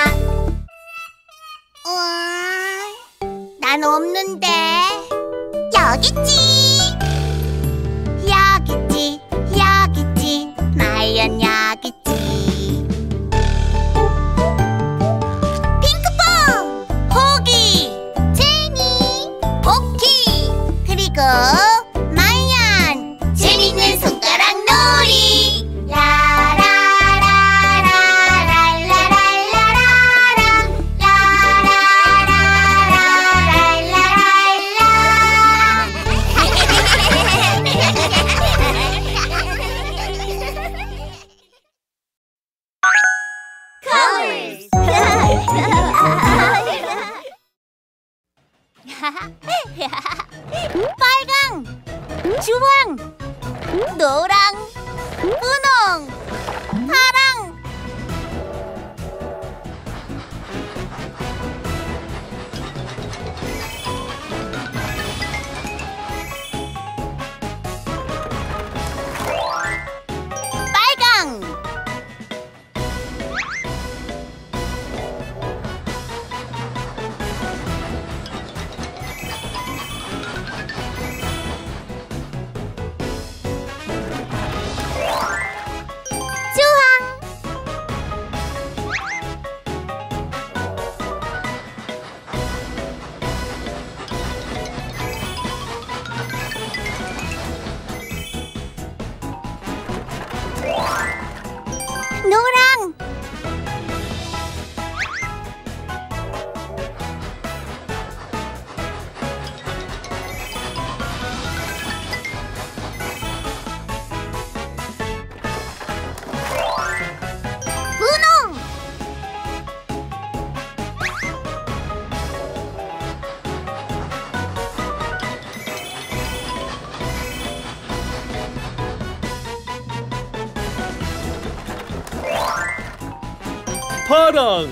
[SPEAKER 5] 우와, 난 없는데. 여기 있지 여기 있지 여기 있지 마이언 여기 있지. 핑크퐁 호기 제니 포키 그리고 마이언 재밌는 손가락 놀이. 라라라라라라라라라 빨강, 주황, 노랑, 분홍, 파랑. 빨강, 주황,
[SPEAKER 4] 파랑.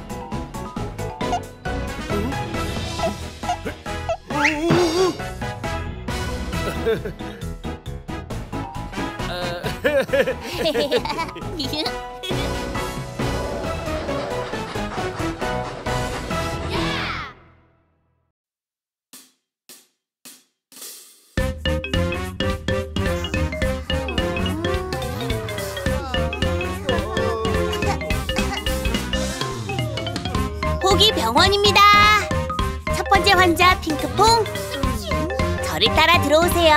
[SPEAKER 1] 포기 병원입니다. 첫 번째 환자 핑크퐁, 저를 따라 들어오세요.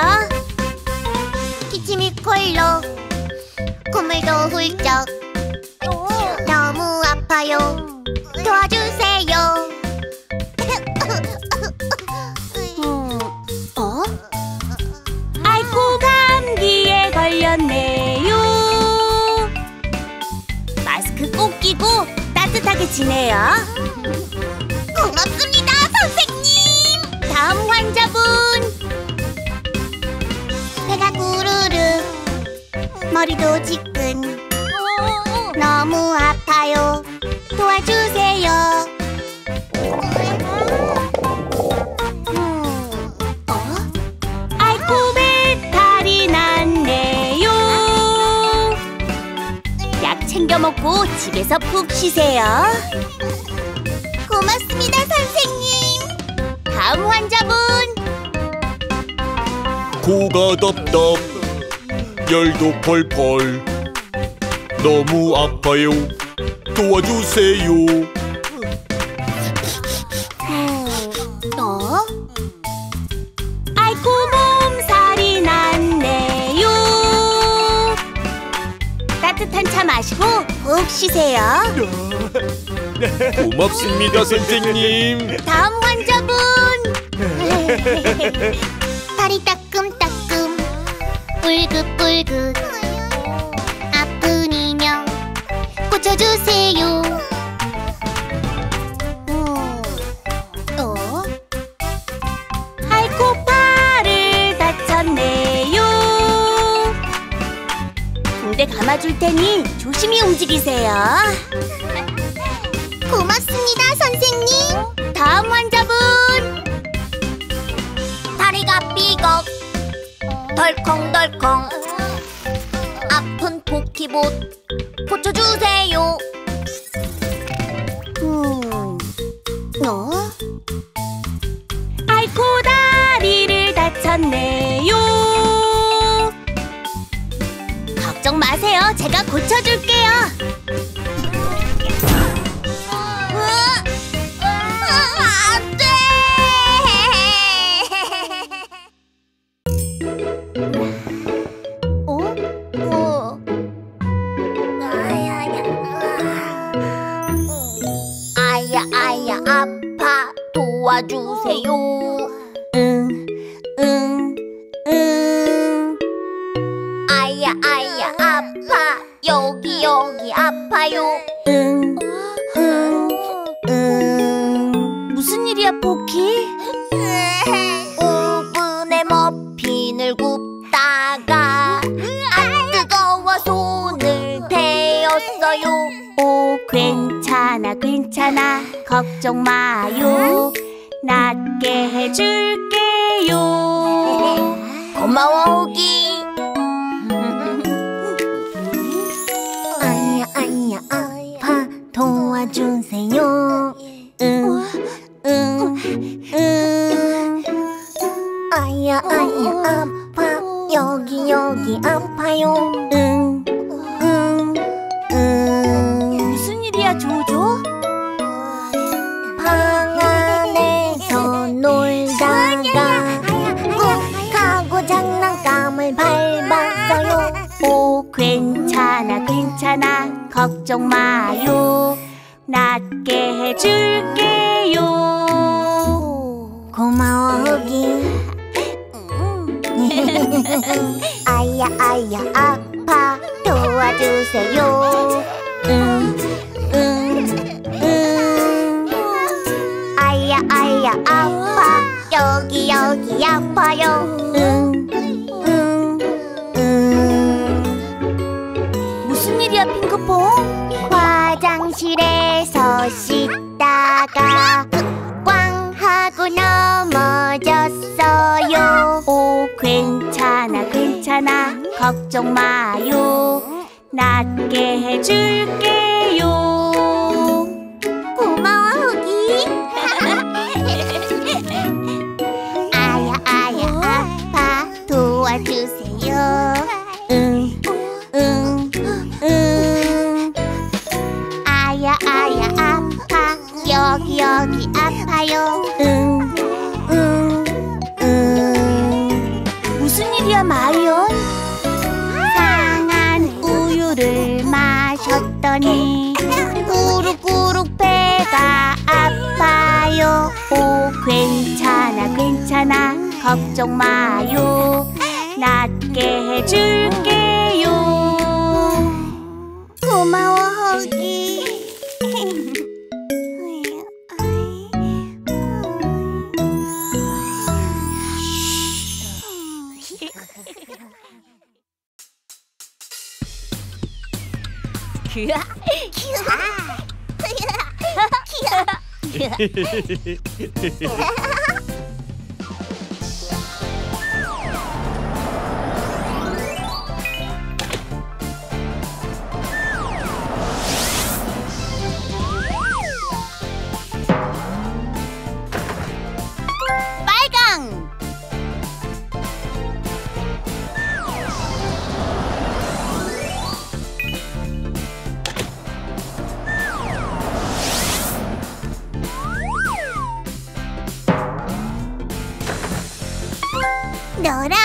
[SPEAKER 5] 기침이 콜로 콧물도 훌쩍 너무 아파요 도와주세요.
[SPEAKER 1] 음, 어? 아이고 감기에 걸렸네요. 마스크 꼭 끼고 따뜻하게 지내요.
[SPEAKER 5] 고맙습니다 선생님.
[SPEAKER 1] 다음 환자분.
[SPEAKER 5] 배가 구르르 머리도 지끈 너무 아파요 도와주세요.
[SPEAKER 1] 음, 어? 아이고 배탈이 났네요. 약 챙겨 먹고 집에서 푹 쉬세요.
[SPEAKER 5] 고맙습니다 선생님.
[SPEAKER 1] 다음 환자분.
[SPEAKER 3] 코가 답답 열도 펄펄 너무 아파요 도와주세요.
[SPEAKER 1] 어? 아이고 몸살이 났네요. 따뜻한 차 마시고 푹 쉬세요.
[SPEAKER 3] 고맙습니다 선생님.
[SPEAKER 1] 다음 환자분.
[SPEAKER 5] 다리 따끔따끔 뿔긋뿔긋 아픈 인형 고쳐주세요.
[SPEAKER 1] 음, 어? 아이고 팔을 다쳤네요. 붕대 감아줄 테니 조심히 움직이세요.
[SPEAKER 5] 고맙습니다 선생님.
[SPEAKER 1] 다음 환자분.
[SPEAKER 5] 다리가 삐걱 덜컹덜컹 아픈 포키봇 고쳐주세요.
[SPEAKER 1] 음, 어? 아이고 다리를 다쳤네요. 걱정 마세요. 제가 고쳐줄게요.
[SPEAKER 5] 안 돼.
[SPEAKER 1] 어? 어?
[SPEAKER 5] 아야 아야 아파 도와주세요.
[SPEAKER 1] 응, 응, 응.
[SPEAKER 5] 아야 아야 아파 여기 여기 아파요.
[SPEAKER 1] 응, 응, 응. 무슨 일이야, 포키?
[SPEAKER 5] 오븐에 머핀을 굽다가 아 뜨거워 손을 대었어요.
[SPEAKER 1] 오, 괜찮아, 괜찮아. 걱정 마요. 낫게 해줄게요.
[SPEAKER 5] 고마워 오기. 아야 아야 아파 도와주세요.
[SPEAKER 1] 응, 응, 응.
[SPEAKER 5] 아야 아야 아파 여기 여기 아파요.
[SPEAKER 1] 응, 응, 응. 무슨 일이야, 조조?
[SPEAKER 5] 방 안에서 놀다가 욱하고 장난감을 밟았어요.
[SPEAKER 1] 오, 괜찮아, 괜찮아. 걱정 마요. 낫게 해줄게요.
[SPEAKER 5] 고마워 오기. 아야 아야 아파 도와주세요.
[SPEAKER 1] 응, 응, 응.
[SPEAKER 5] 아야 아야 아파 여기 여기 아파요.
[SPEAKER 1] 응,
[SPEAKER 5] 응, 응.
[SPEAKER 1] 무슨 일이야, 핑크퐁?
[SPEAKER 5] 화장실에
[SPEAKER 2] 멋있다가 꽝 하고 넘어졌어요. 오, 괜찮아 괜찮아 걱정 마요. 낫게 해줄게요. 고마워 호기. 아야 아야 아파 도와주세요. 응 응 응. 아야 아야 아파 여기 여기 아파요. 응 응 응. 무슨 일이야 마이언? 상한 우유를 마셨더니 꾸룩꾸룩 배가 아파요. 오, 괜찮아 괜찮아 걱정 마요. 낫게 해줄게요. 고마워 호기. 빨강. 너랑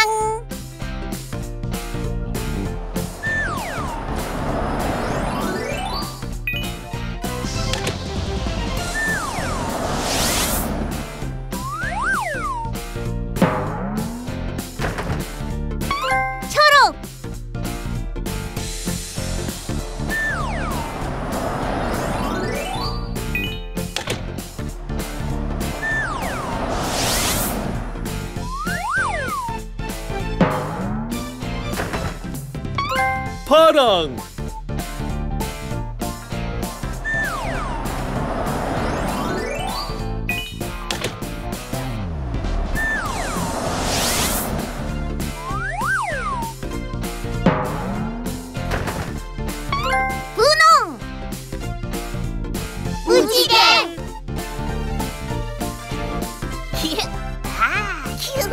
[SPEAKER 2] 초록.
[SPEAKER 3] 파랑.
[SPEAKER 2] 분홍. 무지개. 아,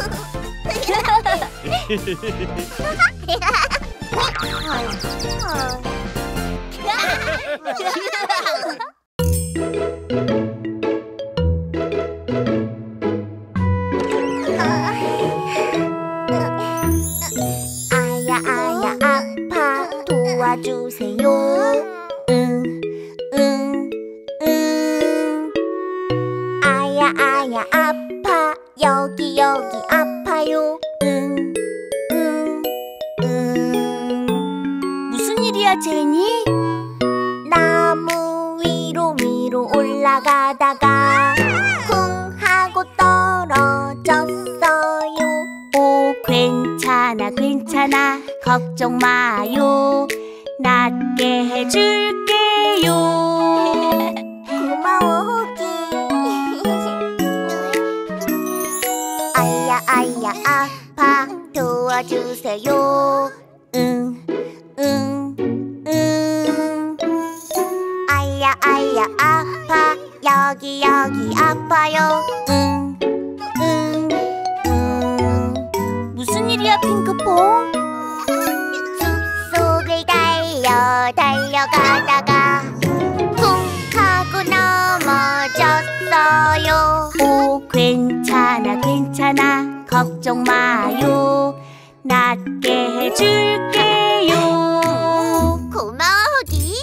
[SPEAKER 2] 아야 아야 아파 도와주세요. 응 응 응. 아야 아야 아파 여기 여기 아파요. 응 응 응. 무슨 일이야 제니? 나무 위로 위로 올라가다가 쿵 하고 떨어졌어요. 오, 괜찮아 괜찮아 걱정 마요. 낫게 해줄게요. 고마워 호기. 아야 아야 아파 도와주세요. 응 응 응. 아야 아야 아파 여기 여기 아파요. 응 응 응. 무슨 일이야 핑크퐁? 숲속을 달려 달려가다가 쿵 하고 넘어졌어요. 오, 괜찮아 괜찮아 걱정 마요. 낫게 해줄게요. 고마워 호기.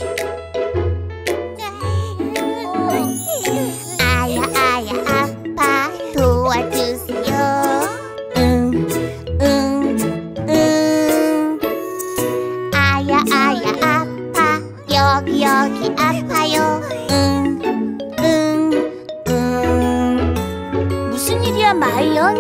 [SPEAKER 2] 아야 아야 아파 도와주세요. 응 응 응. 아야 아야 아파 여기 여기 아파요. 응 응 응. 무슨 일이야 마이언?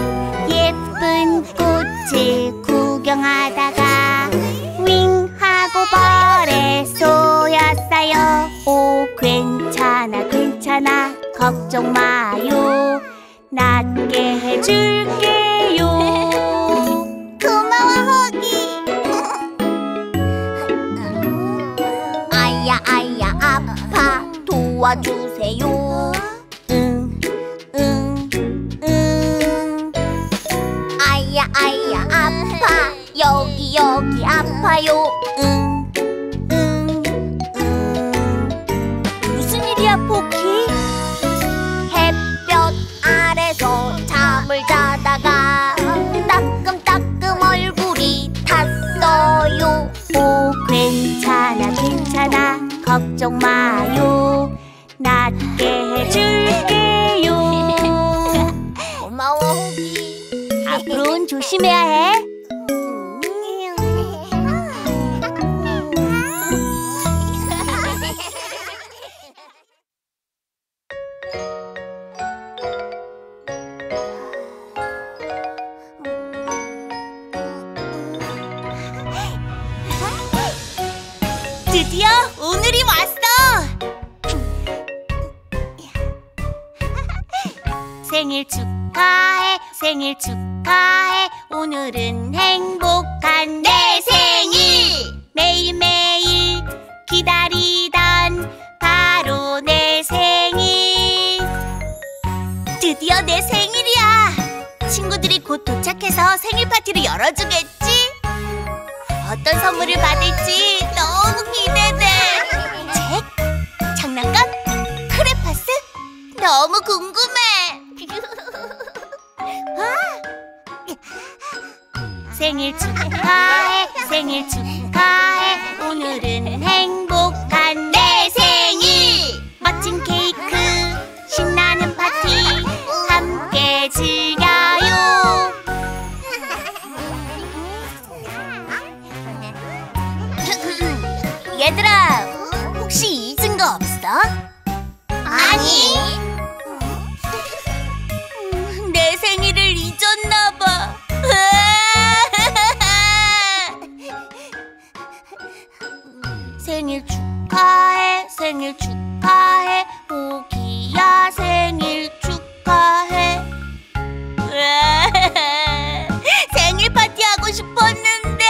[SPEAKER 2] 예쁜 꽃을 구경하다가 윙 하고
[SPEAKER 1] 일곱 알의 소였어요. 오 괜찮아 괜찮아 걱정 마요. 낫게 해줄게요.
[SPEAKER 5] 고마워 호기. 아야 아야 아파 도와주세요.
[SPEAKER 1] 응, 응, 응.
[SPEAKER 5] 아야 아야 아파 여기 여기 아파요.
[SPEAKER 1] 응, 응, 응. 무슨 일이야, 포키?
[SPEAKER 5] 햇볕 아래서 잠을 자다가 따끔따끔 얼굴이 탔어요.
[SPEAKER 1] 오, 괜찮아, 괜찮아. 걱정 마요. 낫게 해줄게요.
[SPEAKER 5] 고마워 호기.
[SPEAKER 1] 앞으로는 조심해야 해. 드디어 오늘이 왔어. 생일 축하해, 생일 축하해. 오늘은 행복한 내 생일. 매일매일 기다리던 바로 내 생일. 드디어 내 생일이야. 친구들이 곧 도착해서 생일 파티를 열어주겠지? 어떤 선물을 받을지 너무 기대돼. 책? 장난감? 크레파스? 너무 궁금해. 생일 축하해, 생일 축하해. 오늘은 행복한 내 생일. 멋진 케이크, 신나는 파티 함께 즐겨요. 얘들아, 혹시 잊은 거 없어?
[SPEAKER 5] 아니.
[SPEAKER 1] 음, 내 생일을 잊었나 봐. 생일 축하해, 생일 축하해. 호기야 생일 축하해. 생일 파티 하고 싶었는데.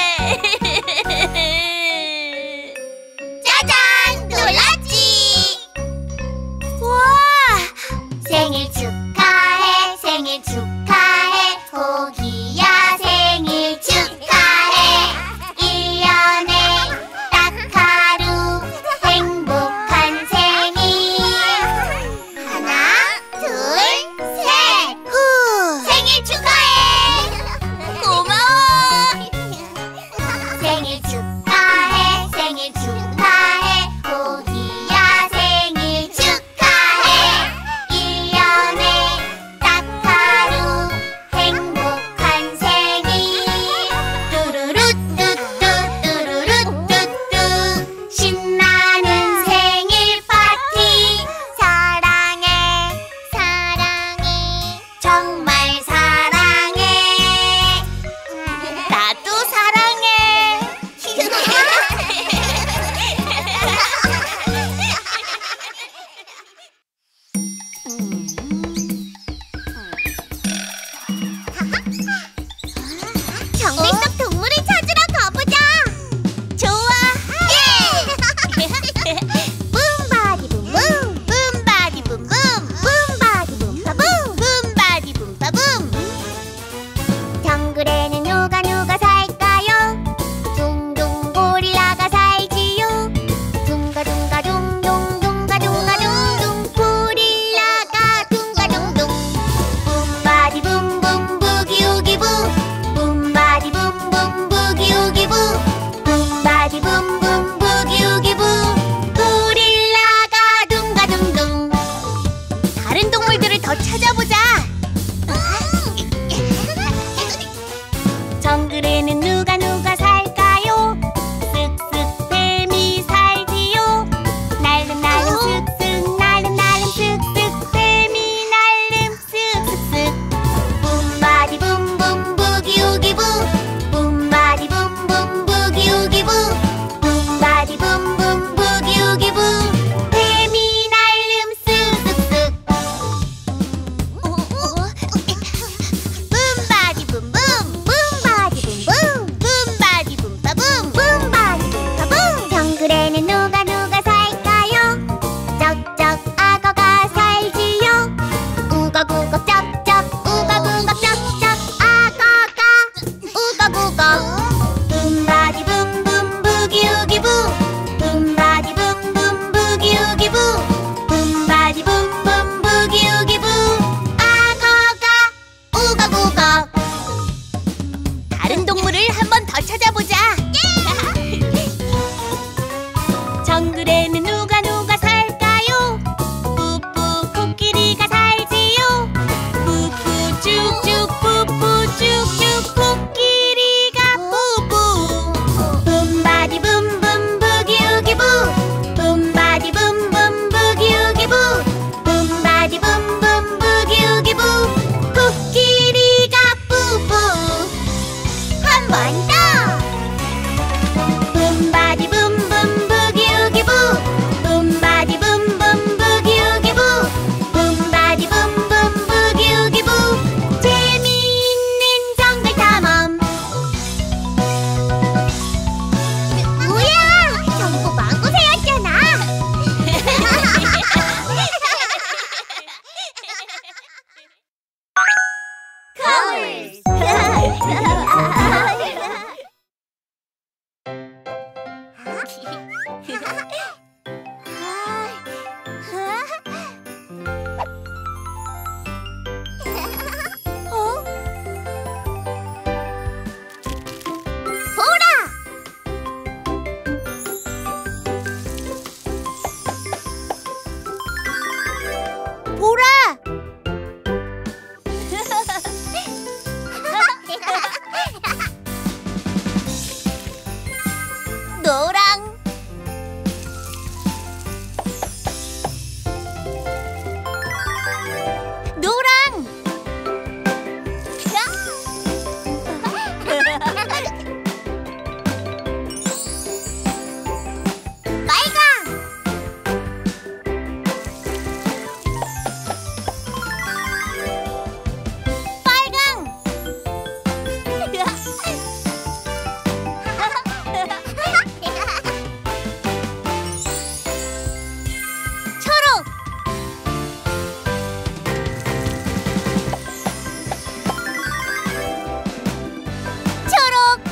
[SPEAKER 5] 짜잔 놀랐지.
[SPEAKER 1] 우와!
[SPEAKER 5] 생일 축하해 생일 축하해 호기야 생일 축하해. 일 년에 딱 하루 행복한 생일. 하나 둘 셋.
[SPEAKER 1] 후!
[SPEAKER 5] 생일 축하해.
[SPEAKER 1] 고마워!
[SPEAKER 5] 생일 축하해 생일 축하해 호기야 생일 축하해. 일 년에 딱 하루
[SPEAKER 1] 노랑 노랑 빨강 빨강 초록 초록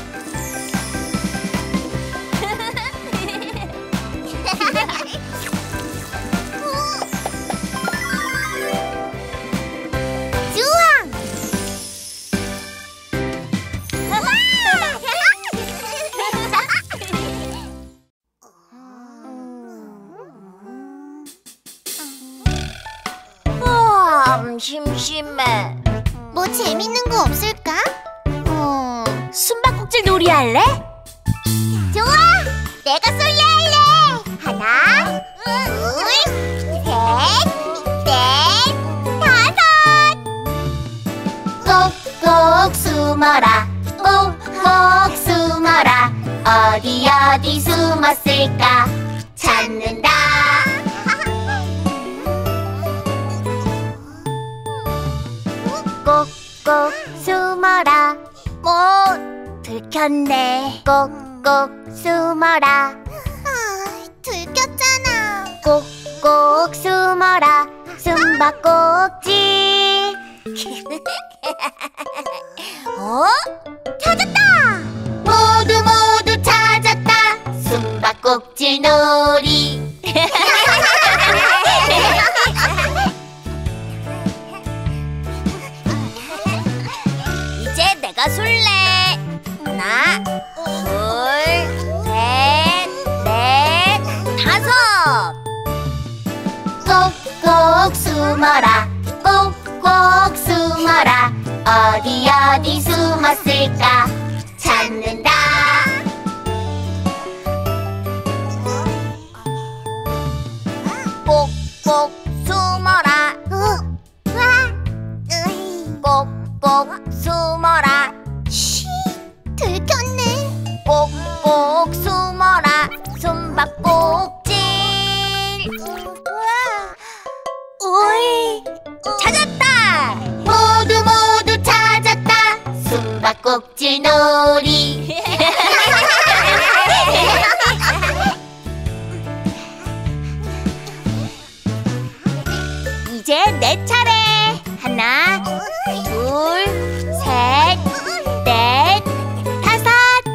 [SPEAKER 1] 주황 음, 심심해.
[SPEAKER 5] 뭐 재밌는 거 없을까?
[SPEAKER 1] 음, 숨바꼭질 놀이 할래?
[SPEAKER 5] 좋아! 내가 솔레 할래! 하나, 둘, 셋, 넷, 다섯! 꼭꼭 숨어라, 꼭꼭 숨어라. 어디 어디 숨었을까? 찾는다. 꼭꼭 숨어라.
[SPEAKER 1] 뭐 들켰네.
[SPEAKER 5] 꼭꼭 숨어라. 아, 들켰잖아. 꼭꼭 숨어라. 숨바꼭질.
[SPEAKER 1] 어?
[SPEAKER 5] 찾았다. 모두 모두 찾았다. 숨바꼭질 놀이.
[SPEAKER 1] 이제 내가 술래. 하나, 둘, 셋, 넷, 다섯.
[SPEAKER 5] 꼭꼭 숨어라. 꼭꼭 숨어라. 어디 어디 숨었을까? 찾는다.
[SPEAKER 1] 꼭꼭 숨어라.
[SPEAKER 5] 어, 와, 으이,
[SPEAKER 1] 꼭꼭 숨어라.
[SPEAKER 5] 쉬, 들켰네.
[SPEAKER 1] 꼭꼭 숨어라. 숨바꼭질. 오이, 찾았다.
[SPEAKER 5] 모두 모두 찾았다. 숨바꼭질 놀이.
[SPEAKER 1] 이제 내 차례. 하나, 둘, 셋, 넷, 다섯.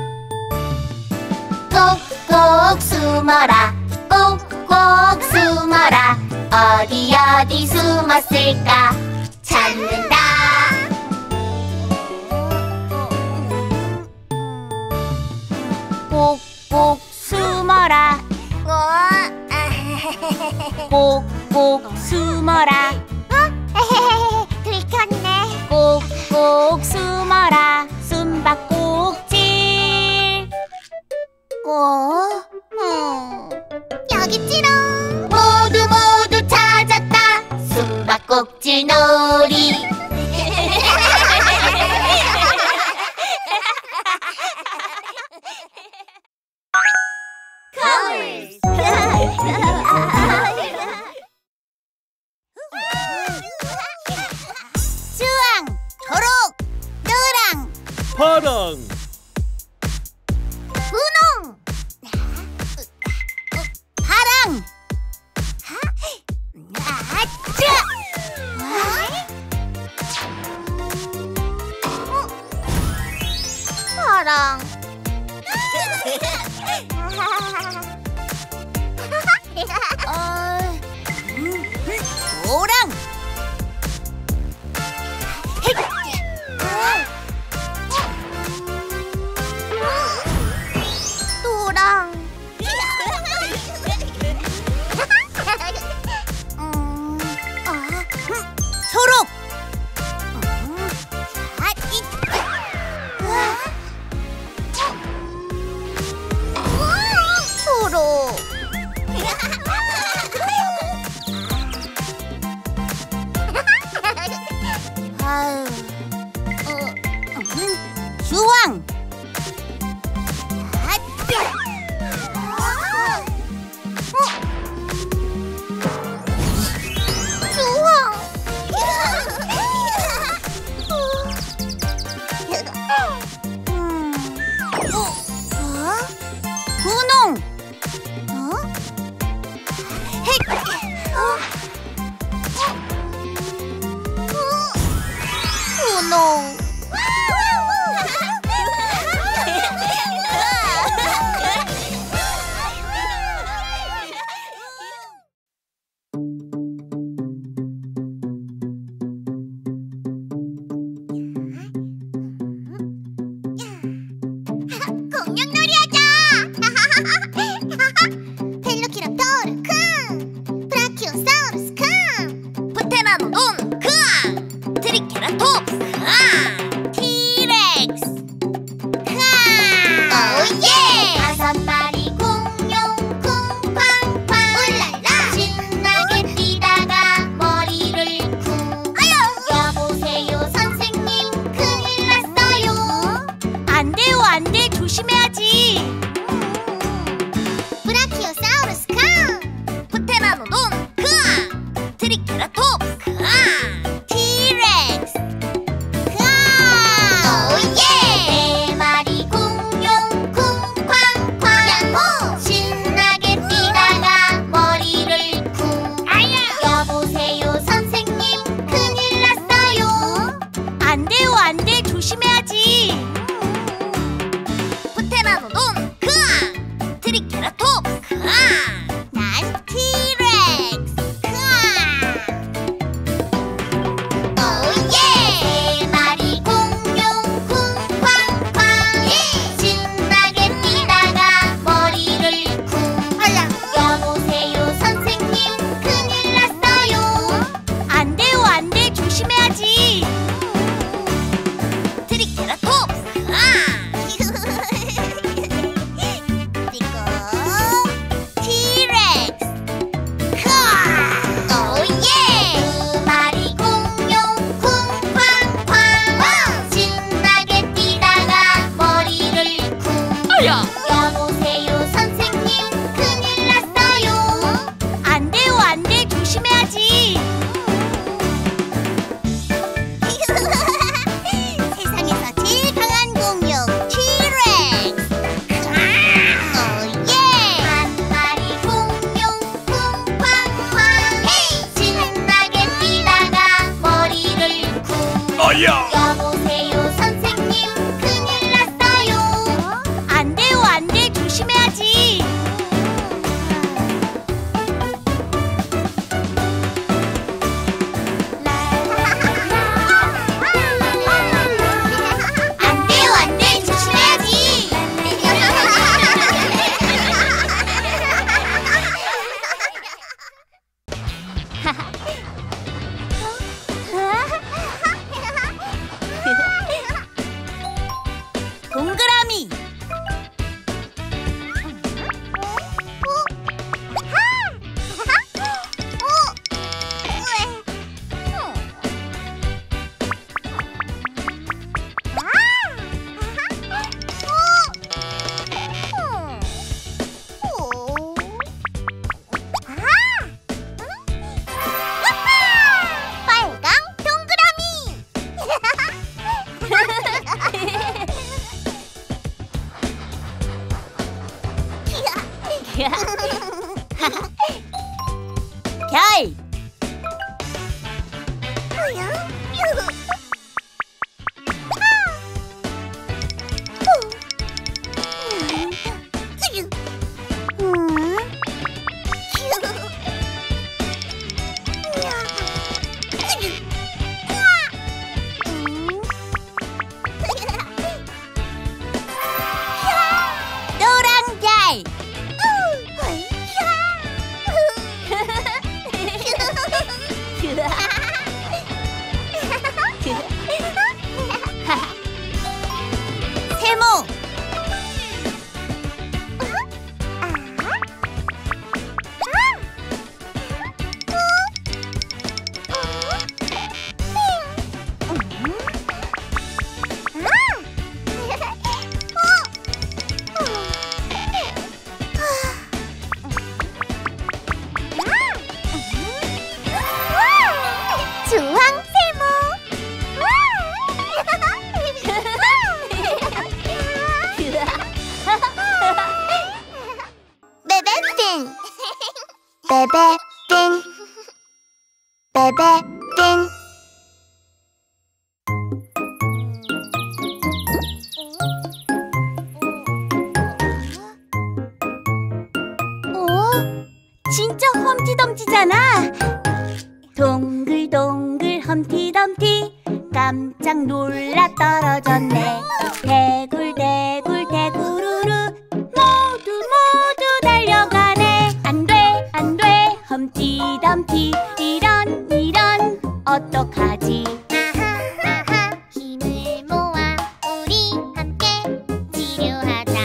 [SPEAKER 5] 꼭꼭 숨어라. 꼭꼭 숨어라. 어디 어디 숨었을까? 찾는다.
[SPEAKER 1] 꼭꼭 숨어라. 꼭꼭 숨어라.
[SPEAKER 5] 어? 들켰네.
[SPEAKER 1] 꼭꼭 숨어라. 숨바꼭질.
[SPEAKER 5] 어? 음, 여기 있지롱. 모두 모두 찾았다. 숨바꼭질 놀이.
[SPEAKER 1] 주황, 초록, 노랑,
[SPEAKER 3] 파랑,
[SPEAKER 1] 분홍, 파랑. 아차!
[SPEAKER 2] 파랑. 어, 노랑. 노랑. 음, 아, 초록. 음, 아, 이, 초록. 아유, 어, 음, 주황. 분홍. 어? 핵. 어? 분홍. 공룡놀이 하자. 펠로키랑 토르 큰, 브라키오사우루스 큰, 프테나노돈 큰, 트리케라톱스 큰, 티렉스 큰. 오예! 다섯 마리 공룡 쿵쾅쾅 울랄라 신나게 뛰다가 머리를 쿵. 여보세요 선생님 큰일 났어요. 안 돼요 안 돼. 조심해야지. 브라키오사우루스 큰, 프테나노돈 큰, 트리케라톱스 큰, 티렉스 큰. 오예! 네 마리 공룡 쿵쾅쾅 야호! 신나게 뛰다가 머리를 쿵. 여보세요 선생님 큰일 났어요. 안 돼요 안 돼. 조심해야지. 프테나노돈 큰, 트리케라톱스 큰, 난 티렉스 큰. 오예! 네 마리 공룡 쿵쾅쾅 신나게 뛰다가 머리를 쿵. 여보세요 선생님 큰일 났어요. 안 돼요 안 돼. 조심해야지. 트리케라톱스 큰. 여보세요 선생님 큰일 났어요. 안 돼요 안 돼. 조심해야지. 세상에서 제일 강한 공룡 티렉스. 오예! 한 마리 공룡 쿵쾅쾅 신나게 뛰다가 머리를 쿵.
[SPEAKER 3] 아야!
[SPEAKER 2] 여보세요 선생님 큰일 났어요. 안 돼요 안 돼. 조심해야지. 안 돼요 안 돼. 조심해야지. 동그라미. 빨강 동그라미. 별. 뭐야?
[SPEAKER 1] 깜짝 놀라 떨어졌네. 대굴대굴 대구루루 모두 모두 달려가네. 안돼 안돼 험티덤티 이런 이런 어떡하지.
[SPEAKER 5] 아하 아하 힘을 모아 우리 함께 치료하자.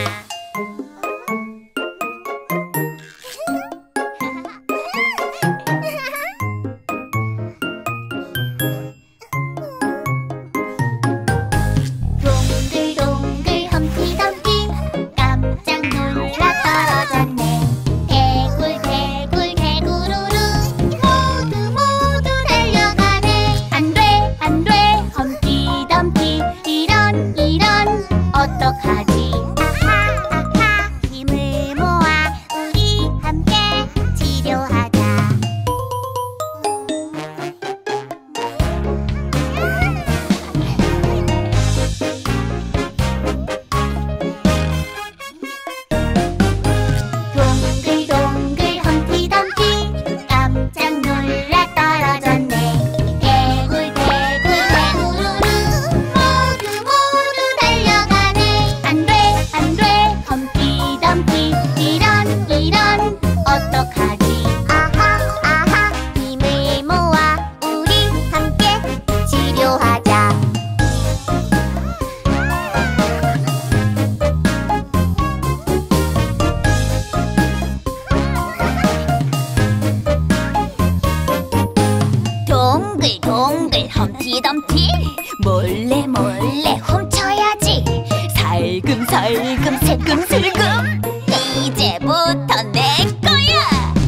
[SPEAKER 5] 동글동글 험티덤티 깜짝 놀라 떨어졌네. 대굴대굴 대구루루 모두 모두 달려가네.
[SPEAKER 1] 안돼 안돼 험티덤티 이런 이런 어떡하지.
[SPEAKER 5] 아하 아하 힘을 모아 우리 함께 치료하자.
[SPEAKER 1] 동글동글 험티덤티 깜짝 놀라 떨어졌네. 대굴대굴 대구루루
[SPEAKER 5] 모두 모두 달려가네.
[SPEAKER 1] 안돼 안돼 험티덤티 이런 이런 어떡하지.
[SPEAKER 5] 아하 아하 힘을 모아 우리 함께 치료하자.
[SPEAKER 1] 동글동글 험티덤티 몰래 몰래 훔쳐야지. 살금살금 새금슬금 이제부터 내 거야.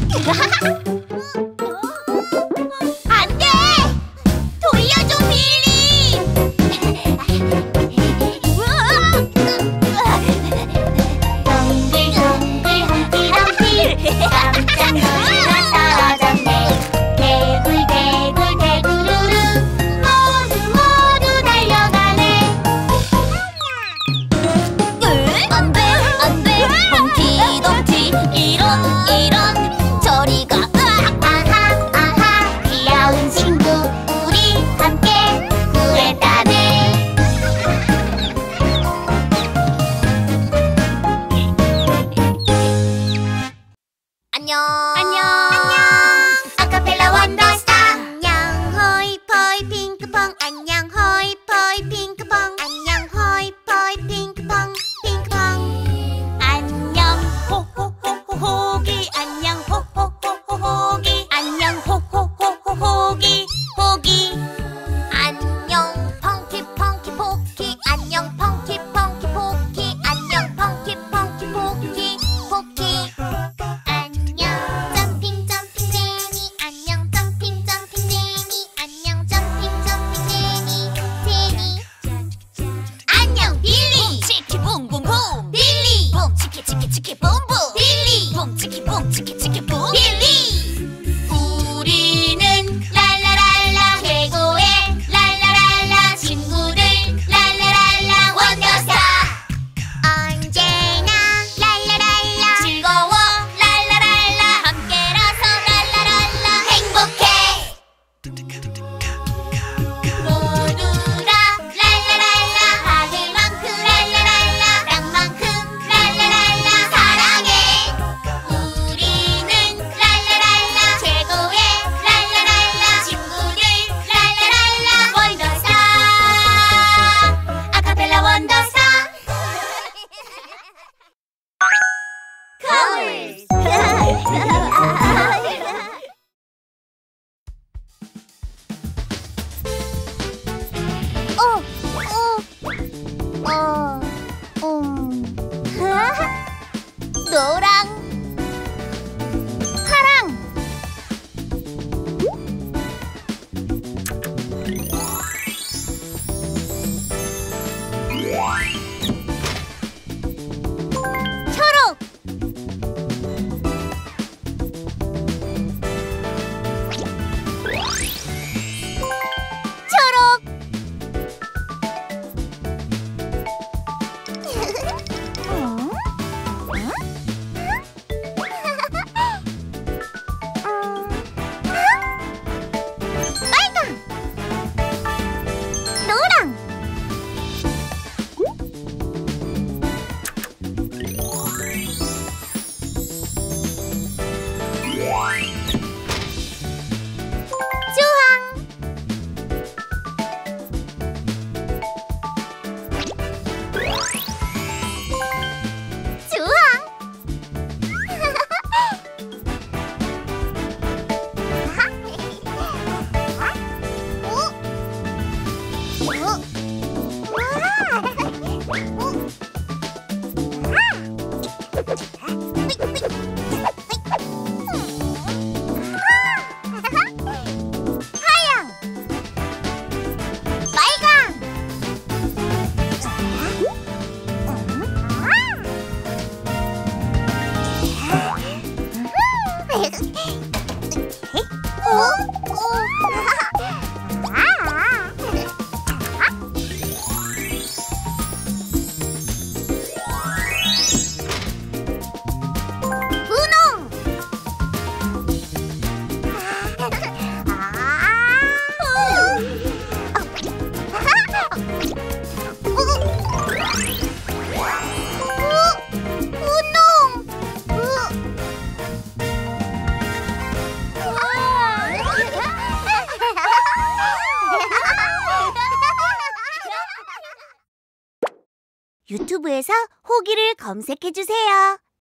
[SPEAKER 1] 안돼 돌려줘 빌리. 동글동글 험티덤티 깜짝 놀라 떨어졌네. 대굴대굴 대구루루 모두 모두 달려가네. 안돼 안돼 험티덤티 유튜브에서 호기를 검색해주세요.